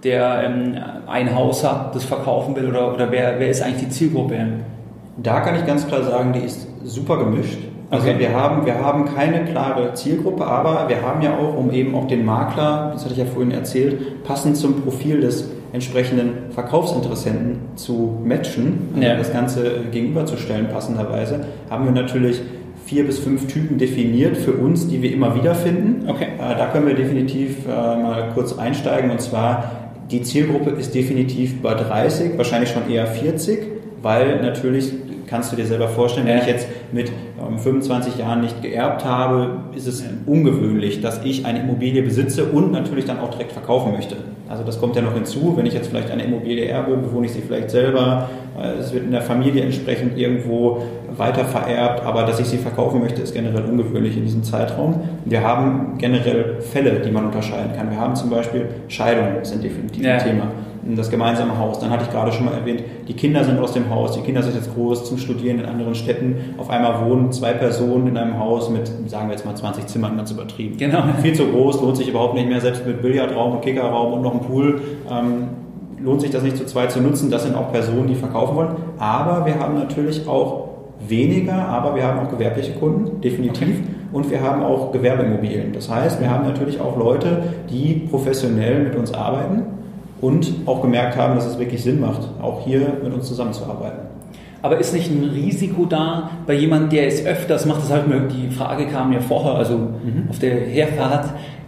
der ein Haus hat, das verkaufen will oder wer ist eigentlich die Zielgruppe? Da kann ich ganz klar sagen, die ist super gemischt. Also okay. wir haben keine klare Zielgruppe, aber wir haben ja auch, um eben auch den Makler, das hatte ich ja vorhin erzählt, passend zum Profil des entsprechenden Verkaufsinteressenten zu matchen, also das Ganze gegenüberzustellen passenderweise, haben wir natürlich 4 bis 5 Typen definiert für uns, die wir immer wieder finden. Okay. Da können wir definitiv mal kurz einsteigen, und zwar die Zielgruppe ist definitiv bei 30, wahrscheinlich schon eher 40, weil natürlich kannst du dir selber vorstellen, wenn ich jetzt mit 25 Jahren nicht geerbt habe, ist es ungewöhnlich, dass ich eine Immobilie besitze und natürlich dann auch direkt verkaufen möchte. Also das kommt ja noch hinzu, wenn ich jetzt vielleicht eine Immobilie erbe, bewohne ich sie vielleicht selber, es wird in der Familie entsprechend irgendwo weiter vererbt, aber dass ich sie verkaufen möchte, ist generell ungewöhnlich in diesem Zeitraum. Wir haben generell Fälle, die man unterscheiden kann. Wir haben zum Beispiel Scheidungen, das sind definitiv ein Thema. Das gemeinsame Haus. Dann hatte ich gerade schon mal erwähnt, die Kinder sind aus dem Haus, die Kinder sind jetzt groß zum Studieren in anderen Städten. Auf einmal wohnen 2 Personen in einem Haus mit, sagen wir jetzt mal 20 Zimmern, ganz übertrieben. Genau. Viel zu groß, lohnt sich überhaupt nicht mehr, selbst mit Billardraum und Kickerraum und noch einem Pool. Lohnt sich das nicht zu zweit zu nutzen. Das sind auch Personen, die verkaufen wollen. Aber wir haben natürlich auch weniger, aber wir haben auch gewerbliche Kunden, definitiv. Okay. Und wir haben auch Gewerbeimmobilien. Das heißt, wir haben natürlich auch Leute, die professionell mit uns arbeiten und auch gemerkt haben, dass es wirklich Sinn macht, auch hier mit uns zusammenzuarbeiten. Aber ist nicht ein Risiko da bei jemandem, der es öfters macht? Das halt mir, die Frage kam ja vorher, also auf der Herfahrt.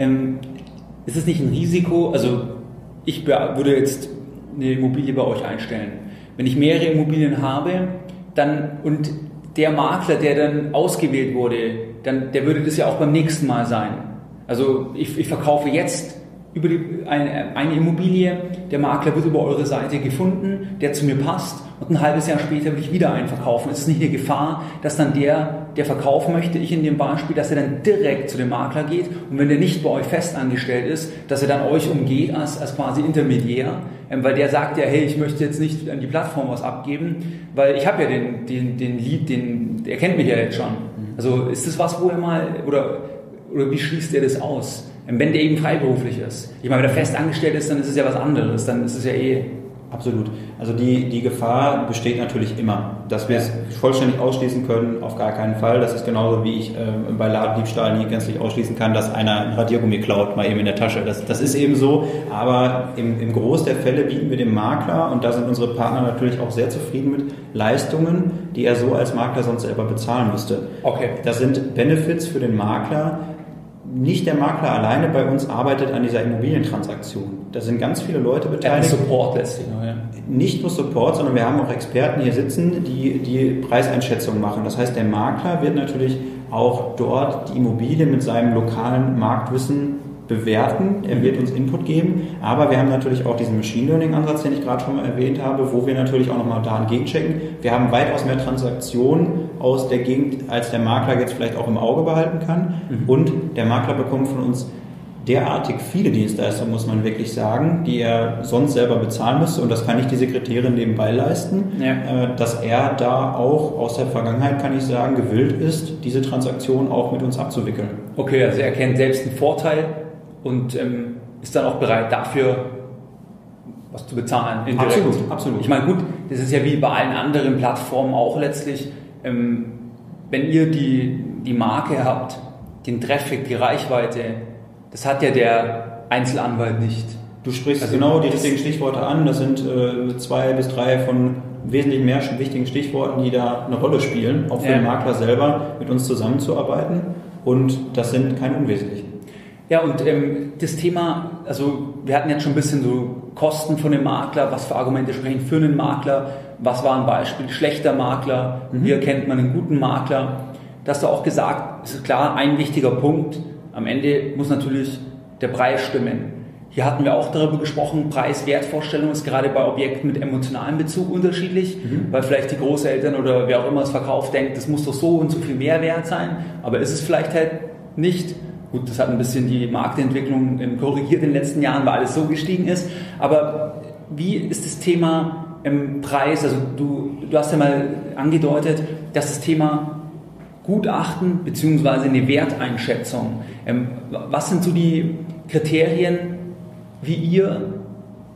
Ist es nicht ein Risiko? Also ich würde jetzt eine Immobilie bei euch einstellen. Wenn ich mehrere Immobilien habe, dann und der Makler, der dann ausgewählt wurde, der würde das ja auch beim nächsten Mal sein. Also ich verkaufe jetzt über eine Immobilie, der Makler wird über eure Seite gefunden, der zu mir passt, und ein halbes Jahr später will ich wieder einen verkaufen. Es ist nicht eine Gefahr, dass dann der verkaufen möchte, ich in dem Beispiel, dass er dann direkt zu dem Makler geht, und wenn der nicht bei euch fest angestellt ist, dass er dann euch umgeht als quasi Intermediär, weil der sagt ja, hey, ich möchte jetzt nicht an die Plattform was abgeben, weil ich habe ja den Lead, der kennt mich ja jetzt schon. Also ist das was, wo er mal, oder wie schließt er das aus? Wenn der eben freiberuflich ist. Ich meine, wenn er fest angestellt ist, dann ist es ja was anderes, dann ist es ja eh... Absolut. Also die Gefahr besteht natürlich immer. Dass wir es vollständig ausschließen können, auf gar keinen Fall. Das ist genauso, wie ich bei Ladendiebstahl nie gänzlich ausschließen kann, dass einer ein Radiergummi klaut, mal eben in der Tasche. Das ist eben so. Aber im Groß der Fälle bieten wir dem Makler, und da sind unsere Partner natürlich auch sehr zufrieden mit, Leistungen, die er so als Makler sonst selber bezahlen müsste. Okay. Das sind Benefits für den Makler. Nicht der Makler alleine bei uns arbeitet an dieser Immobilientransaktion. Da sind ganz viele Leute beteiligt. Support letztlich noch, ja. Nicht nur Support, sondern wir haben auch Experten hier sitzen, die Preiseinschätzungen machen. Das heißt, der Makler wird natürlich auch dort die Immobilie mit seinem lokalen Marktwissen bewerten. Er wird uns Input geben, aber wir haben natürlich auch diesen Machine Learning Ansatz, den ich gerade schon mal erwähnt habe, wo wir natürlich auch nochmal da gegenchecken. Wir haben weitaus mehr Transaktionen aus der Gegend, als der Makler jetzt vielleicht auch im Auge behalten kann. Und der Makler bekommt von uns derartig viele Dienstleister, muss man wirklich sagen, die er sonst selber bezahlen müsste, und das kann nicht die Sekretärin nebenbei leisten, dass er da auch aus der Vergangenheit, kann ich sagen, gewillt ist, diese Transaktion auch mit uns abzuwickeln. Okay, also er kennt selbst einen Vorteil und ist dann auch bereit dafür, was zu bezahlen. Indirekt. Absolut. Ich meine, gut, das ist ja wie bei allen anderen Plattformen auch letztlich, wenn ihr die Marke habt, den Traffic, die Reichweite, das hat ja der Einzelanwalt nicht. Du sprichst genau die richtigen Stichworte an. Das sind 2 bis 3 von wesentlich mehr wichtigen Stichworten, die da eine Rolle spielen, auch für den Makler selber, mit uns zusammenzuarbeiten. Und das sind keine unwesentlichen. Ja, und das Thema, also wir hatten jetzt schon ein bisschen so Kosten von dem Makler, was für Argumente sprechen für einen Makler, was war ein Beispiel, schlechter Makler, wie erkennt man einen guten Makler. Da hast du auch gesagt, es ist klar, ein wichtiger Punkt, am Ende muss natürlich der Preis stimmen. Hier hatten wir auch darüber gesprochen, Preis-Wert-Vorstellung ist gerade bei Objekten mit emotionalem Bezug unterschiedlich, weil vielleicht die Großeltern oder wer auch immer es verkauft denkt, das muss doch so und so viel mehr wert sein, aber ist es vielleicht halt nicht. Gut, das hat ein bisschen die Marktentwicklung korrigiert in den letzten Jahren, weil alles so gestiegen ist, aber wie ist das Thema Preis, also du hast ja mal angedeutet, dass das Thema Gutachten bzw. eine Werteinschätzung. Was sind so die Kriterien, wie ihr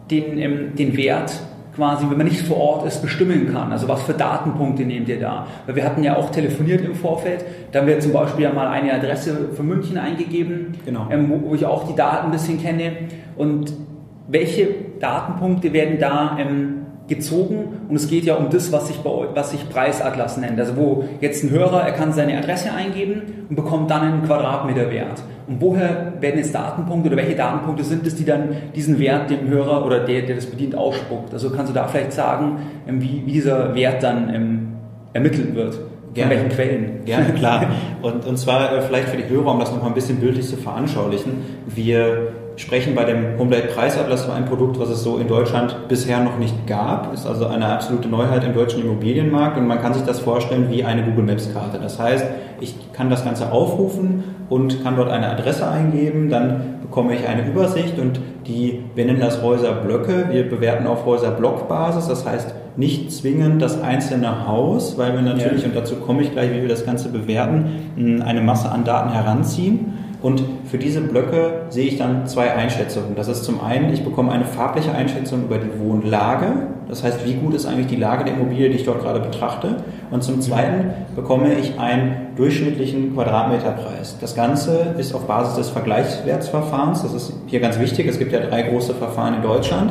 den Wert quasi, wenn man nicht vor Ort ist, bestimmen kann? Also was für Datenpunkte nehmt ihr da? Weil wir hatten ja auch telefoniert im Vorfeld, da haben wir zum Beispiel ja mal eine Adresse für München eingegeben, genau. Wo ich auch die Daten ein bisschen kenne. Und welche Datenpunkte werden da gezogen? Und es geht ja um das, was sich Preisatlas nennt. Also wo jetzt ein Hörer, er kann seine Adresse eingeben und bekommt dann einen Quadratmeterwert. Und woher werden jetzt Datenpunkte oder welche Datenpunkte sind es, die dann diesen Wert dem Hörer oder der das bedient, ausspuckt? Also kannst du da vielleicht sagen, wie dieser Wert dann ermittelt wird? Gerne. Von welchen Quellen? Gerne, klar. Und zwar vielleicht für die Hörer, um das nochmal ein bisschen bildlich zu veranschaulichen. Wir sprechen bei dem Homedate Preisatlas über ein Produkt, was es so in Deutschland bisher noch nicht gab. Ist also eine absolute Neuheit im deutschen Immobilienmarkt und man kann sich das vorstellen wie eine Google Maps Karte. Das heißt, ich kann das Ganze aufrufen und kann dort eine Adresse eingeben, dann bekomme ich eine Übersicht und wir nennen das Häuserblöcke. Wir bewerten auf Häuserblockbasis, das heißt nicht zwingend das einzelne Haus, weil wir natürlich, und dazu komme ich gleich, wie wir das Ganze bewerten, eine Masse an Daten heranziehen. Und für diese Blöcke sehe ich dann zwei Einschätzungen. Das ist zum einen, ich bekomme eine farbliche Einschätzung über die Wohnlage. Das heißt, wie gut ist eigentlich die Lage der Immobilie, die ich dort gerade betrachte. Und zum zweiten bekomme ich einen durchschnittlichen Quadratmeterpreis. Das Ganze ist auf Basis des Vergleichswertsverfahrens. Das ist hier ganz wichtig. Es gibt ja 3 große Verfahren in Deutschland.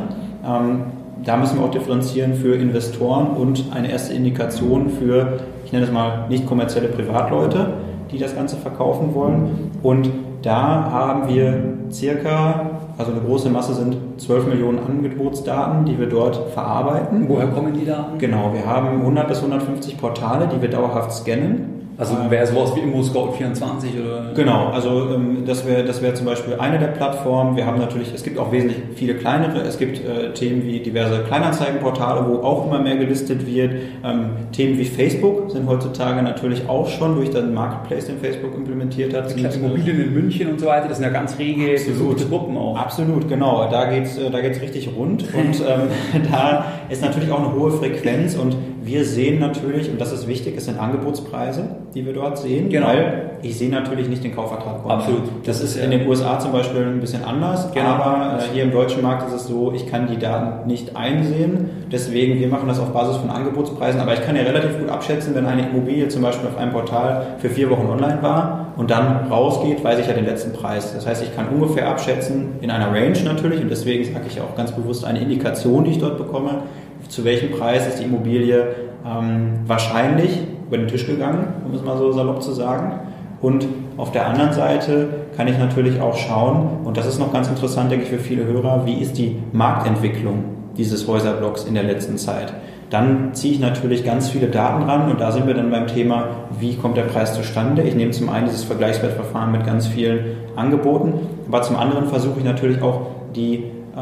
Da müssen wir auch differenzieren für Investoren und eine erste Indikation für, ich nenne es mal, nicht kommerzielle Privatleute, die das Ganze verkaufen wollen. Und da haben wir also eine große Masse sind 12 Millionen Angebotsdaten, die wir dort verarbeiten. Woher kommen die Daten? Genau, wir haben 100 bis 150 Portale, die wir dauerhaft scannen. Also wäre sowas wie ImmoScout24 oder? Genau, also das wäre zum Beispiel eine der Plattformen. Wir haben natürlich, es gibt auch wesentlich viele kleinere, es gibt Themen wie diverse Kleinanzeigenportale, wo auch immer mehr gelistet wird. Themen wie Facebook sind heutzutage natürlich auch schon durch den Marketplace, den Facebook implementiert hat. Immobilien in München und so weiter, das sind ja ganz rege besuchte Gruppen auch. Absolut, genau, da geht's richtig rund und da ist natürlich auch eine hohe Frequenz und wir sehen natürlich, und das ist wichtig, es sind Angebotspreise, die wir dort sehen, genau. Weil ich sehe natürlich nicht den Kaufvertrag kommen. Absolut. Das ist in den USA zum Beispiel ein bisschen anders, genau. Aber hier im deutschen Markt ist es so, ich kann die Daten nicht einsehen, deswegen, wir machen das auf Basis von Angebotspreisen, aber ich kann ja relativ gut abschätzen, wenn eine Immobilie zum Beispiel auf einem Portal für 4 Wochen online war und dann rausgeht, weiß ich ja den letzten Preis. Das heißt, ich kann ungefähr abschätzen, in einer Range natürlich, und deswegen sage ich auch ganz bewusst eine Indikation, die ich dort bekomme, zu welchem Preis ist die Immobilie wahrscheinlich über den Tisch gegangen, um es mal so salopp zu sagen. Und auf der anderen Seite kann ich natürlich auch schauen, und das ist noch ganz interessant, denke ich, für viele Hörer, wie ist die Marktentwicklung dieses Häuserblocks in der letzten Zeit. Dann ziehe ich natürlich ganz viele Daten ran und da sind wir dann beim Thema, wie kommt der Preis zustande. Ich nehme zum einen dieses Vergleichswertverfahren mit ganz vielen Angeboten, aber zum anderen versuche ich natürlich auch die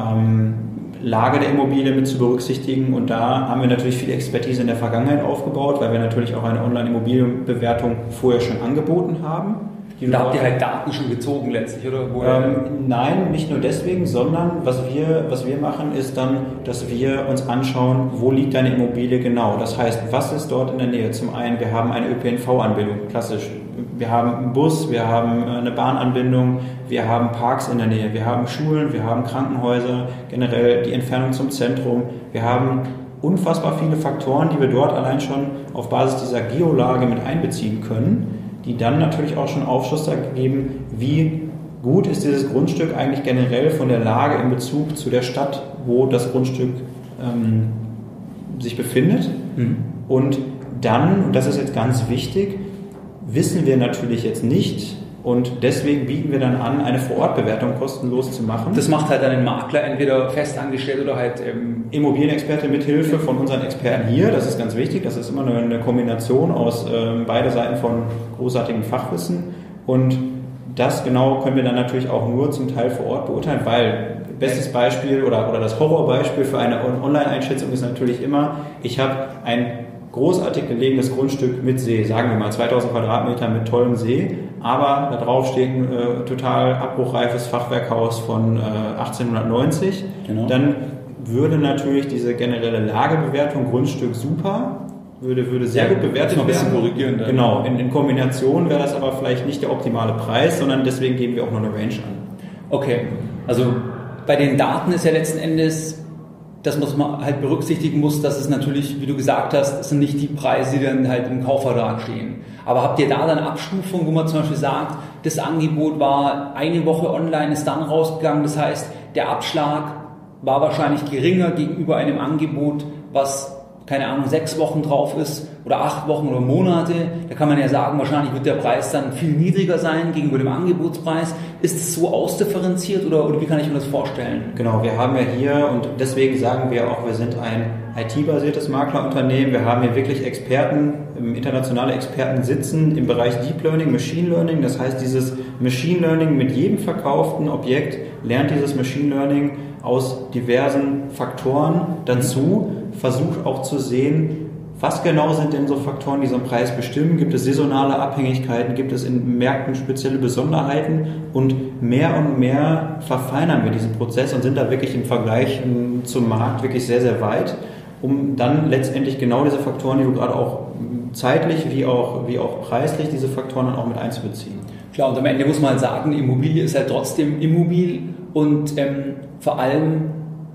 Lage der Immobilie mit zu berücksichtigen und da haben wir natürlich viel Expertise in der Vergangenheit aufgebaut, weil wir natürlich auch eine Online-Immobilienbewertung vorher schon angeboten haben. Da habt ihr halt Daten schon gezogen letztlich, oder? Nein, nicht nur deswegen, sondern was wir machen ist dann, dass wir uns anschauen, wo liegt deine Immobilie genau. Das heißt, was ist dort in der Nähe? Zum einen, wir haben eine ÖPNV-Anbindung, klassisch. Wir haben einen Bus, wir haben eine Bahnanbindung, wir haben Parks in der Nähe, wir haben Schulen, wir haben Krankenhäuser, generell die Entfernung zum Zentrum. Wir haben unfassbar viele Faktoren, die wir dort allein schon auf Basis dieser Geolage mit einbeziehen können, die dann natürlich auch schon Aufschluss geben, wie gut ist dieses Grundstück eigentlich generell von der Lage in Bezug zu der Stadt, wo das Grundstück sich befindet. Mhm. Und dann, und das ist jetzt ganz wichtig, wissen wir natürlich jetzt nicht und deswegen bieten wir dann an, eine Vorortbewertung kostenlos zu machen. Das macht halt dann ein Makler entweder fest angestellt oder halt Immobilienexperte mit Hilfe von unseren Experten hier. Das ist ganz wichtig. Das ist immer eine Kombination aus beide Seiten von großartigem Fachwissen und das genau können wir dann natürlich auch nur zum Teil vor Ort beurteilen, weil bestes Beispiel oder das Horrorbeispiel für eine Online-Einschätzung ist natürlich immer, ich habe ein großartig gelegenes Grundstück mit See, sagen wir mal 2000 Quadratmeter mit tollem See, aber da drauf steht ein total abbruchreifes Fachwerkhaus von 1890. Genau. Dann würde natürlich diese generelle Lagebewertung Grundstück super, würde sehr gut bewertet werden. Ein bisschen korrigieren. Dann. Genau, in Kombination wäre das aber vielleicht nicht der optimale Preis, sondern deswegen geben wir auch noch eine Range an. Okay, also bei den Daten ist ja letzten Endes dass man halt berücksichtigen muss, dass es natürlich, wie du gesagt hast, das sind nicht die Preise, die dann halt im Kaufvertrag stehen. Aber habt ihr da dann Abstufungen, wo man zum Beispiel sagt, das Angebot war eine Woche online, ist dann rausgegangen, das heißt, der Abschlag war wahrscheinlich geringer gegenüber einem Angebot, was, keine Ahnung, 6 Wochen drauf ist oder 8 Wochen oder Monate. Da kann man ja sagen, wahrscheinlich wird der Preis dann viel niedriger sein gegenüber dem Angebotspreis. Ist es so ausdifferenziert oder wie kann ich mir das vorstellen? Genau, wir haben ja hier, und deswegen sagen wir auch, wir sind ein IT-basiertes Maklerunternehmen. Wir haben hier wirklich Experten, internationale Experten sitzen im Bereich Deep Learning, Machine Learning. Das heißt, dieses Machine Learning mit jedem verkauften Objekt lernt dieses Machine Learning aus diversen Faktoren dazu, versucht auch zu sehen, was genau sind denn so Faktoren, die so einen Preis bestimmen? Gibt es saisonale Abhängigkeiten? Gibt es in Märkten spezielle Besonderheiten? Und mehr verfeinern wir diesen Prozess und sind da wirklich im Vergleich zum Markt wirklich sehr, sehr weit, um dann letztendlich genau diese Faktoren, die du gerade auch zeitlich wie auch preislich, diese Faktoren dann auch mit einzubeziehen. Klar, und am Ende muss man halt sagen, Immobilie ist halt trotzdem immobil und vor allem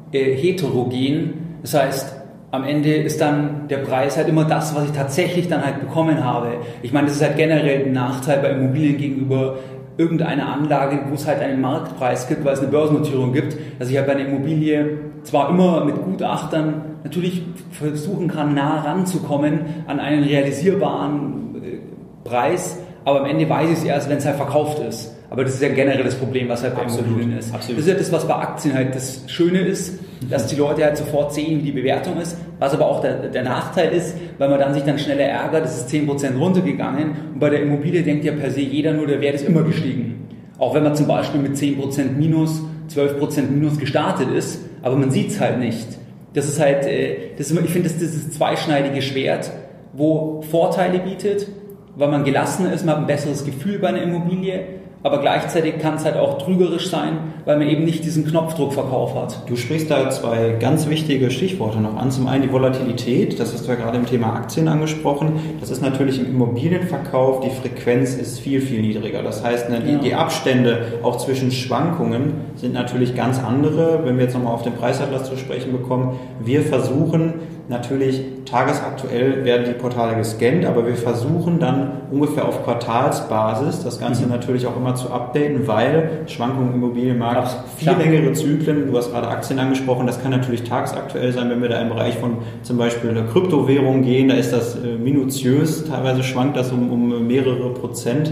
heterogen. Das heißt, am Ende ist dann der Preis halt immer das, was ich tatsächlich dann halt bekommen habe. Ich meine, das ist halt generell ein Nachteil bei Immobilien gegenüber irgendeiner Anlage, wo es halt einen Marktpreis gibt, weil es eine Börsennotierung gibt, dass ich halt bei einer Immobilie zwar immer mit Gutachtern natürlich versuchen kann, nah ranzukommen an einen realisierbaren Preis, aber am Ende weiß ich es erst, wenn es halt verkauft ist. Aber das ist ja generell das Problem, was halt bei Immobilien ist. Absolut. Das ist ja das, was bei Aktien halt das Schöne ist, dass die Leute halt sofort sehen, wie die Bewertung ist, was aber auch der Nachteil ist, weil man dann sich dann schneller ärgert, es ist 10% runtergegangen und bei der Immobilie denkt ja per se jeder nur, der Wert ist immer gestiegen. Auch wenn man zum Beispiel mit 10% minus, 12% minus gestartet ist, aber man sieht es halt nicht. Das ist halt, ich finde, das ist das zweischneidige Schwert, wo Vorteile bietet, weil man gelassener ist, man hat ein besseres Gefühl bei einer Immobilie, aber gleichzeitig kann es halt auch trügerisch sein, weil man eben nicht diesen Knopfdruckverkauf hat. Du sprichst da 2 ganz wichtige Stichworte noch an. Zum einen die Volatilität, das hast du ja gerade im Thema Aktien angesprochen. Das ist natürlich im Immobilienverkauf, die Frequenz ist viel, viel niedriger. Das heißt, die Abstände auch zwischen Schwankungen sind natürlich ganz andere. Wenn wir jetzt nochmal auf den Preisatlas zu sprechen bekommen, wir versuchen natürlich, tagesaktuell werden die Portale gescannt, aber wir versuchen dann ungefähr auf Quartalsbasis das Ganze natürlich auch immer zu updaten, weil Schwankungen im Immobilienmarkt viel längere Zyklen, du hast gerade Aktien angesprochen, das kann natürlich tagesaktuell sein, wenn wir da im Bereich von zum Beispiel einer Kryptowährung gehen, da ist das minutiös, teilweise schwankt das um mehrere Prozent.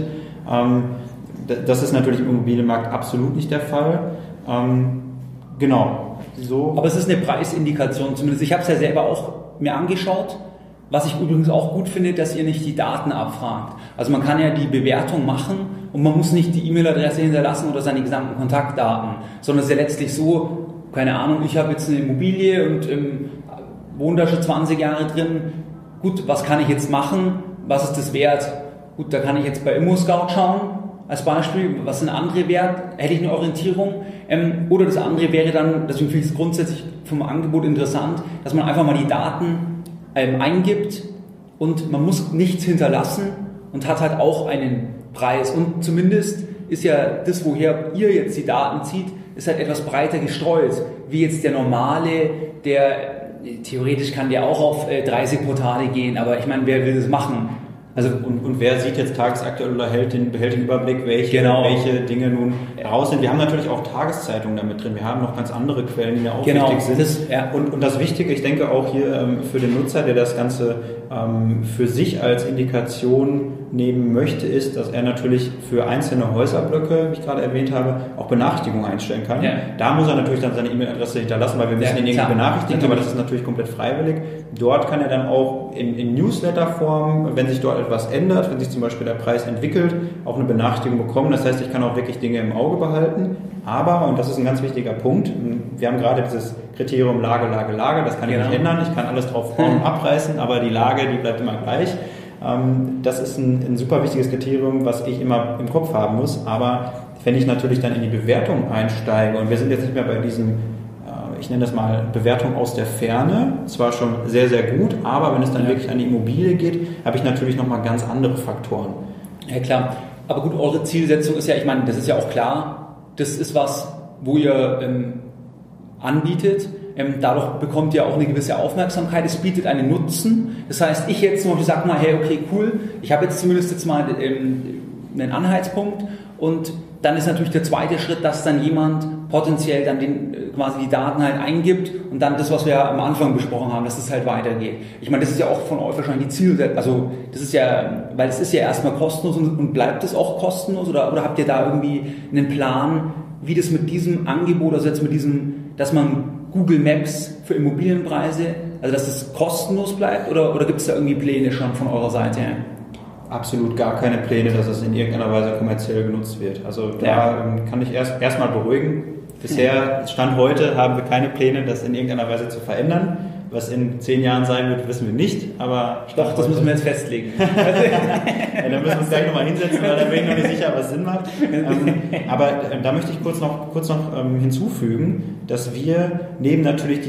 Das ist natürlich im Immobilienmarkt absolut nicht der Fall. Genau. So. Aber es ist eine Preisindikation zumindest. Ich habe es ja selber auch mir angeschaut, was ich übrigens auch gut finde, dass ihr nicht die Daten abfragt. Also man kann ja die Bewertung machen und man muss nicht die E-Mail-Adresse hinterlassen oder seine gesamten Kontaktdaten, sondern es ist ja letztlich so, keine Ahnung, ich habe jetzt eine Immobilie und wohne da schon 20 Jahre drin. Gut, was kann ich jetzt machen? Was ist das wert? Gut, da kann ich jetzt bei ImmoScout schauen. Als Beispiel, was sind andere Wert? Hätte ich eine Orientierung? Oder das andere wäre dann, deswegen finde ich es grundsätzlich vom Angebot interessant, dass man einfach mal die Daten eingibt und man muss nichts hinterlassen und hat halt auch einen Preis. Und zumindest ist ja das, woher ihr jetzt die Daten zieht, ist halt etwas breiter gestreut, wie jetzt der normale, der theoretisch kann der auch auf 30 Portale gehen, aber ich meine, wer will das machen? Also und wer sieht jetzt tagesaktuell oder behält den Überblick, welche Dinge nun raus sind. Wir haben natürlich auch Tageszeitungen damit drin. Wir haben noch ganz andere Quellen, die ja auch wichtig sind. Und das Wichtige, ich denke auch hier für den Nutzer, der das Ganze für sich als Indikation nehmen möchte, ist, dass er natürlich für einzelne Häuserblöcke, wie ich gerade erwähnt habe, auch Benachrichtigungen einstellen kann. Ja. Da muss er natürlich dann seine E-Mail-Adresse hinterlassen, weil wir müssen ihn irgendwie benachrichtigen, aber das ist natürlich komplett freiwillig. Dort kann er dann auch in Newsletter-Form, wenn sich dort etwas ändert, wenn sich zum Beispiel der Preis entwickelt, auch eine Benachrichtigung bekommen. Das heißt, ich kann auch wirklich Dinge im Auge behalten. Aber, und das ist ein ganz wichtiger Punkt, wir haben gerade dieses Kriterium Lage, das kann ich nicht ändern. Ich kann alles drauf bauen und abreißen, aber die Lage, die bleibt immer gleich. Das ist ein super wichtiges Kriterium, was ich immer im Kopf haben muss. Aber wenn ich natürlich dann in die Bewertung einsteige, und wir sind jetzt nicht mehr bei diesem, ich nenne das mal Bewertung aus der Ferne, zwar schon sehr, sehr gut, aber wenn es dann wirklich an die Immobilie geht, habe ich natürlich nochmal ganz andere Faktoren. Ja klar, aber gut, eure Zielsetzung ist ja, ich meine, das ist ja auch klar, das ist was, wo ihr anbietet. dadurch bekommt ihr auch eine gewisse Aufmerksamkeit, es bietet einen Nutzen. Das heißt, ich jetzt zum Beispiel sage mal, hey, okay, cool, ich habe jetzt zumindest jetzt mal einen Anhaltspunkt und dann ist natürlich der zweite Schritt, dass dann jemand potenziell dann quasi die Daten halt eingibt und dann das, was wir ja am Anfang besprochen haben, dass es halt weitergeht. Ich meine, das ist ja auch von euch wahrscheinlich die Zielsetzung, also das ist ja, weil es ist ja erstmal kostenlos und bleibt es auch kostenlos oder habt ihr da irgendwie einen Plan, wie das mit diesem Angebot, also jetzt mit diesem, dass man Google Maps für Immobilienpreise, also dass das kostenlos bleibt oder gibt es da irgendwie Pläne schon von eurer Seite? Absolut gar keine Pläne, dass es in irgendeiner Weise kommerziell genutzt wird. Also da kann ich erstmal beruhigen. Bisher, Stand heute, haben wir keine Pläne, das in irgendeiner Weise zu verändern. Was in 10 Jahren sein wird, wissen wir nicht. Aber doch, das müssen wir jetzt festlegen. Ja, da müssen wir uns gleich nochmal hinsetzen, weil da bin ich noch nicht sicher, was Sinn macht. Aber da möchte ich kurz noch hinzufügen, dass wir neben natürlich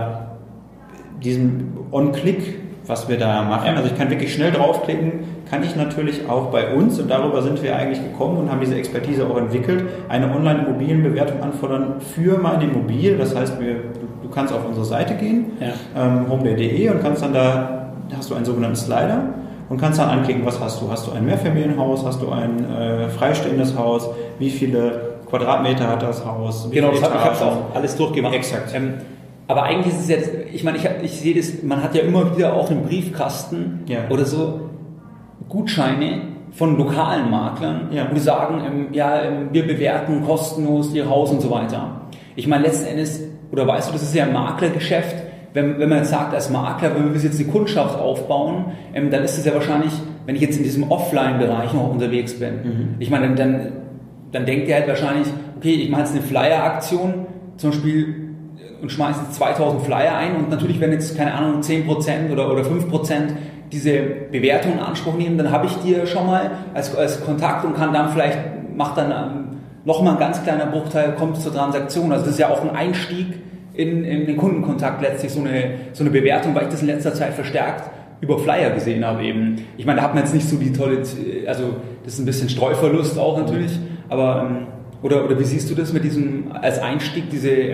diesem On-Click, was wir da machen, also ich kann wirklich schnell draufklicken, kann ich natürlich auch bei uns, und darüber sind wir eigentlich gekommen und haben diese Expertise auch entwickelt, eine Online-Immobilienbewertung anfordern für meine Immobilie. Das heißt, du kannst auf unsere Seite gehen, homeday.de, und kannst dann da hast du einen sogenannten Slider und kannst dann anklicken, was hast du? Hast du ein Mehrfamilienhaus? Hast du ein freistehendes Haus? Wie viele Quadratmeter hat das Haus? Genau, ich habe es auch alles durchgemacht. Exakt. Aber eigentlich ist es jetzt, ich meine, ich sehe das, man hat ja immer wieder auch im Briefkasten oder so Gutscheine von lokalen Maklern, die sagen, wir bewerten kostenlos ihr Haus und so weiter. Ich meine, letzten Endes, oder weißt du, das ist ja ein Maklergeschäft, wenn man jetzt sagt, als Makler, wenn wir jetzt eine Kundschaft aufbauen, dann ist es ja wahrscheinlich, wenn ich jetzt in diesem Offline-Bereich noch unterwegs bin, ich meine, dann denkt ihr halt wahrscheinlich, okay, ich mache jetzt eine Flyer-Aktion, zum Beispiel, und schmeiße jetzt 2000 Flyer ein und natürlich, wenn jetzt, keine Ahnung, 10% oder 5% diese Bewertung in Anspruch nehmen, dann habe ich dir schon mal als Kontakt und kann dann vielleicht, macht dann nochmal ein ganz kleiner Bruchteil, kommt zur Transaktion. Also das ist ja auch ein Einstieg in den Kundenkontakt letztlich, so eine Bewertung, weil ich das in letzter Zeit verstärkt über Flyer gesehen habe eben. Ich meine, da hat man jetzt nicht so die tolle, also das ist ein bisschen Streuverlust auch natürlich, aber oder wie siehst du das mit diesem, als Einstieg,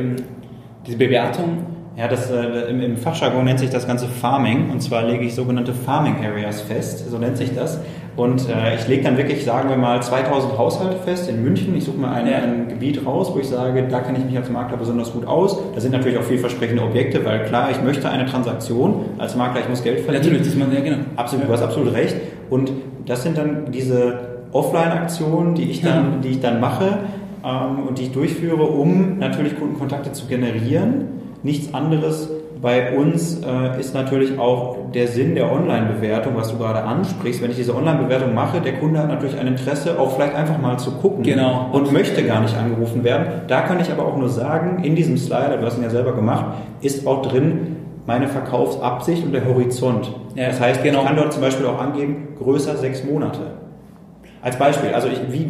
diese Bewertung? Ja, im Fachjargon nennt sich das Ganze Farming, und zwar lege ich sogenannte Farming Areas fest, so nennt sich das. Und ich lege dann wirklich, sagen wir mal, 2000 Haushalte fest in München. Ich suche mal ein Gebiet raus, wo ich sage, da kenne ich mich als Makler besonders gut aus. Da sind natürlich auch vielversprechende Objekte, weil klar, ich möchte eine Transaktion als Makler, ich muss Geld verdienen. Natürlich, das man, ja genau. Absolut, du hast absolut recht. Und das sind dann diese Offline-Aktionen, die ich dann mache und die ich durchführe, um natürlich Kundenkontakte zu generieren. Nichts anderes bei uns ist natürlich auch der Sinn der Online-Bewertung, was du gerade ansprichst. Wenn ich diese Online-Bewertung mache, der Kunde hat natürlich ein Interesse, auch vielleicht einfach mal zu gucken und möchte gar nicht angerufen werden. Da kann ich aber auch nur sagen, in diesem Slider, du hast ihn ja selber gemacht, ist auch drin meine Verkaufsabsicht und der Horizont. Ja, das heißt, ich kann dort zum Beispiel auch angeben, größer 6 Monate. Als Beispiel, also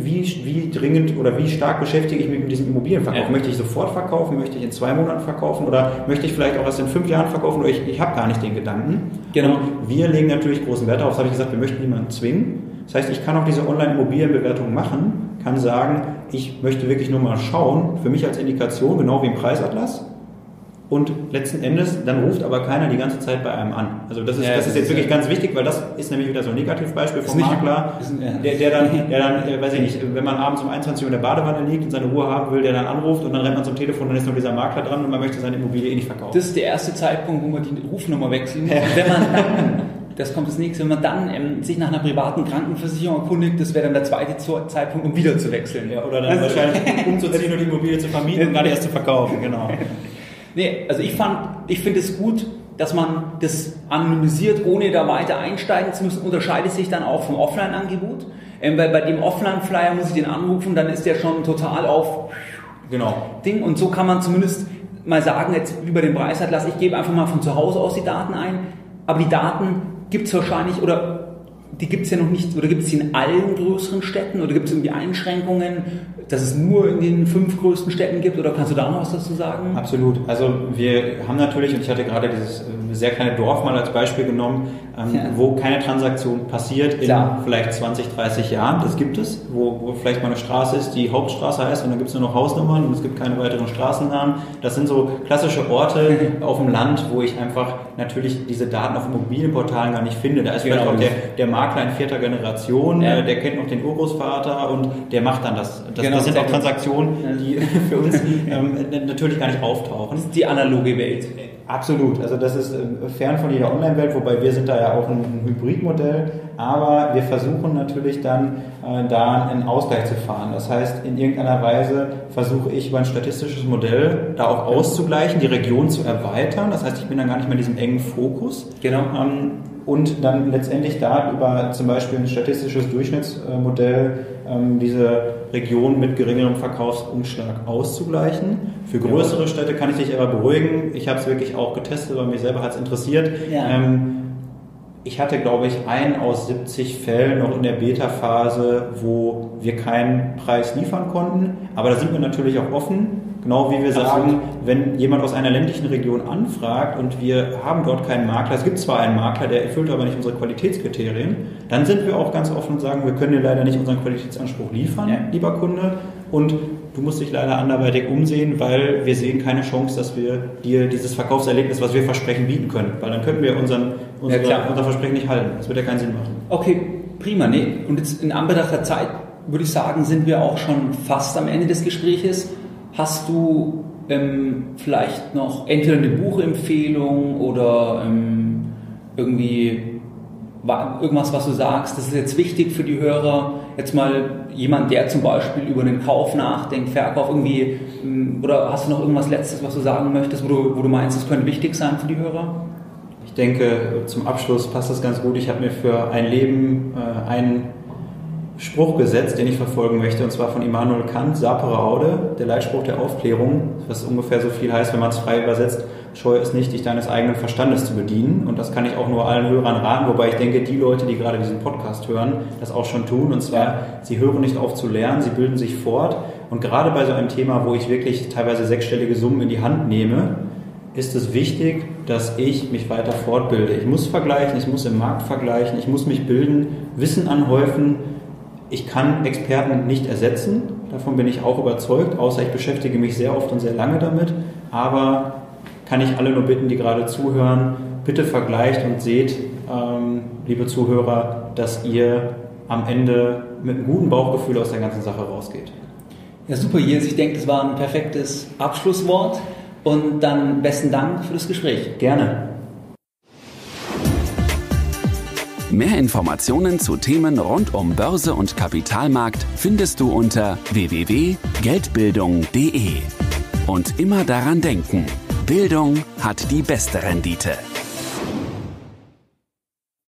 wie dringend oder wie stark beschäftige ich mich mit diesem Immobilienverkauf? Möchte ich sofort verkaufen? Möchte ich in 2 Monaten verkaufen? Oder möchte ich vielleicht auch erst in 5 Jahren verkaufen? Oder ich habe gar nicht den Gedanken. Genau. Und wir legen natürlich großen Wert darauf, das habe ich gesagt, wir möchten niemanden zwingen. Das heißt, ich kann auch diese Online-Immobilienbewertung machen, kann sagen, ich möchte wirklich nur mal schauen, für mich als Indikation, genau wie im Preisatlas. Und letzten Endes, dann ruft aber keiner die ganze Zeit bei einem an. Also das ist jetzt wirklich ganz wichtig, weil das ist nämlich wieder so ein Negativbeispiel vom Makler, der dann, weiß ich nicht, wenn man abends um 21 Uhr in der Badewanne liegt und seine Ruhe haben will, der dann anruft und dann rennt man zum Telefon, dann ist noch dieser Makler dran und man möchte seine Immobilie nicht verkaufen. Das ist der erste Zeitpunkt, wo man die Rufnummer wechseln muss. Und wenn man dann, das kommt das nächste, wenn man dann sich nach einer privaten Krankenversicherung erkundigt, das wäre dann der zweite Zeitpunkt, um wieder zu wechseln. Ja, oder dann wahrscheinlich umzuziehen und die Immobilie zu vermieten und gar nicht erst zu verkaufen, genau. Nee, also ich finde es gut, dass man das anonymisiert, ohne da weiter einsteigen zu müssen, unterscheidet sich dann auch vom Offline-Angebot. Weil bei dem Offline-Flyer muss ich den anrufen, dann ist der schon total auf Ding. Und so kann man zumindest mal sagen, jetzt über den Preisatlas, ich gebe einfach mal von zu Hause aus die Daten ein, aber die Daten gibt es wahrscheinlich, oder die gibt es ja noch nicht, oder gibt es die in allen größeren Städten, oder gibt es irgendwie Einschränkungen, dass es nur in den 5 größten Städten gibt, oder kannst du da noch was dazu sagen? Absolut. Also wir haben natürlich, und ich hatte gerade dieses sehr kleine Dorf mal als Beispiel genommen, wo keine Transaktion passiert in vielleicht 20, 30 Jahren. Das gibt es, wo vielleicht mal eine Straße ist, die Hauptstraße heißt und dann gibt es nur noch Hausnummern und es gibt keine weiteren Straßennamen. Das sind so klassische Orte auf dem Land, wo ich einfach natürlich diese Daten auf Immobilienportalen gar nicht finde. Da ist vielleicht auch der Makler in 4. Generation, der kennt noch den Urgroßvater und der macht dann das. Das sind auch Transaktionen, die für uns natürlich gar nicht auftauchen. Das ist die analoge Welt. Absolut. Also das ist fern von jeder Online-Welt, wobei wir sind da ja auch ein Hybridmodell. Aber wir versuchen natürlich dann da einen Ausgleich zu fahren. Das heißt, in irgendeiner Weise versuche ich über ein statistisches Modell da auch auszugleichen, die Region zu erweitern. Das heißt, ich bin dann gar nicht mehr in diesem engen Fokus. Genau. Und dann letztendlich da über zum Beispiel ein statistisches Durchschnittsmodell diese Region mit geringerem Verkaufsumschlag auszugleichen. Für größere Städte kann ich dich aber beruhigen. Ich habe es wirklich auch getestet, weil mich selber hat es interessiert. Ja. Ich hatte, glaube ich, 1 aus 70 Fällen noch in der Beta-Phase, wo wir keinen Preis liefern konnten. Aber da sind wir natürlich auch offen. Genau wie wir sagen, wenn jemand aus einer ländlichen Region anfragt und wir haben dort keinen Makler, es gibt zwar einen Makler, der erfüllt aber nicht unsere Qualitätskriterien, dann sind wir auch ganz offen und sagen, wir können dir leider nicht unseren Qualitätsanspruch liefern, lieber Kunde, und du musst dich leider anderweitig umsehen, weil wir sehen keine Chance, dass wir dir dieses Verkaufserlebnis, was wir versprechen, bieten können, weil dann können wir unser Versprechen nicht halten. Das wird ja keinen Sinn machen. Okay, prima. Nee. Und jetzt in Anbetracht der Zeit, würde ich sagen, sind wir auch schon fast am Ende des Gespräches. Hast du vielleicht noch entweder eine Buchempfehlung oder irgendwie irgendwas, was du sagst, das ist jetzt wichtig für die Hörer, jetzt mal jemand, der zum Beispiel über den Kauf nachdenkt, Verkauf irgendwie, oder hast du noch irgendwas Letztes, was du sagen möchtest, wo du meinst, das könnte wichtig sein für die Hörer? Ich denke, zum Abschluss passt das ganz gut. Ich habe mir für ein Leben einen Spruch gesetzt, den ich verfolgen möchte, und zwar von Immanuel Kant, Sapere Aude, der Leitspruch der Aufklärung, was ungefähr so viel heißt, wenn man es frei übersetzt: Scheue es nicht, dich deines eigenen Verstandes zu bedienen. Und das kann ich auch nur allen Hörern raten, wobei ich denke, die Leute, die gerade diesen Podcast hören, das auch schon tun. Und zwar, sie hören nicht auf zu lernen, sie bilden sich fort. Und gerade bei so einem Thema, wo ich wirklich teilweise 6-stellige Summen in die Hand nehme, ist es wichtig, dass ich mich weiter fortbilde. Ich muss vergleichen, ich muss im Markt vergleichen, ich muss mich bilden, Wissen anhäufen. Ich kann Experten nicht ersetzen, davon bin ich auch überzeugt, außer ich beschäftige mich sehr oft und sehr lange damit. Aber kann ich alle nur bitten, die gerade zuhören, bitte vergleicht und seht, liebe Zuhörer, dass ihr am Ende mit einem guten Bauchgefühl aus der ganzen Sache rausgeht. Ja, super, Jens. Ich denke, das war ein perfektes Abschlusswort. Und dann besten Dank für das Gespräch. Gerne. Mehr Informationen zu Themen rund um Börse und Kapitalmarkt findest du unter www.geldbildung.de. Und immer daran denken: Bildung hat die beste Rendite.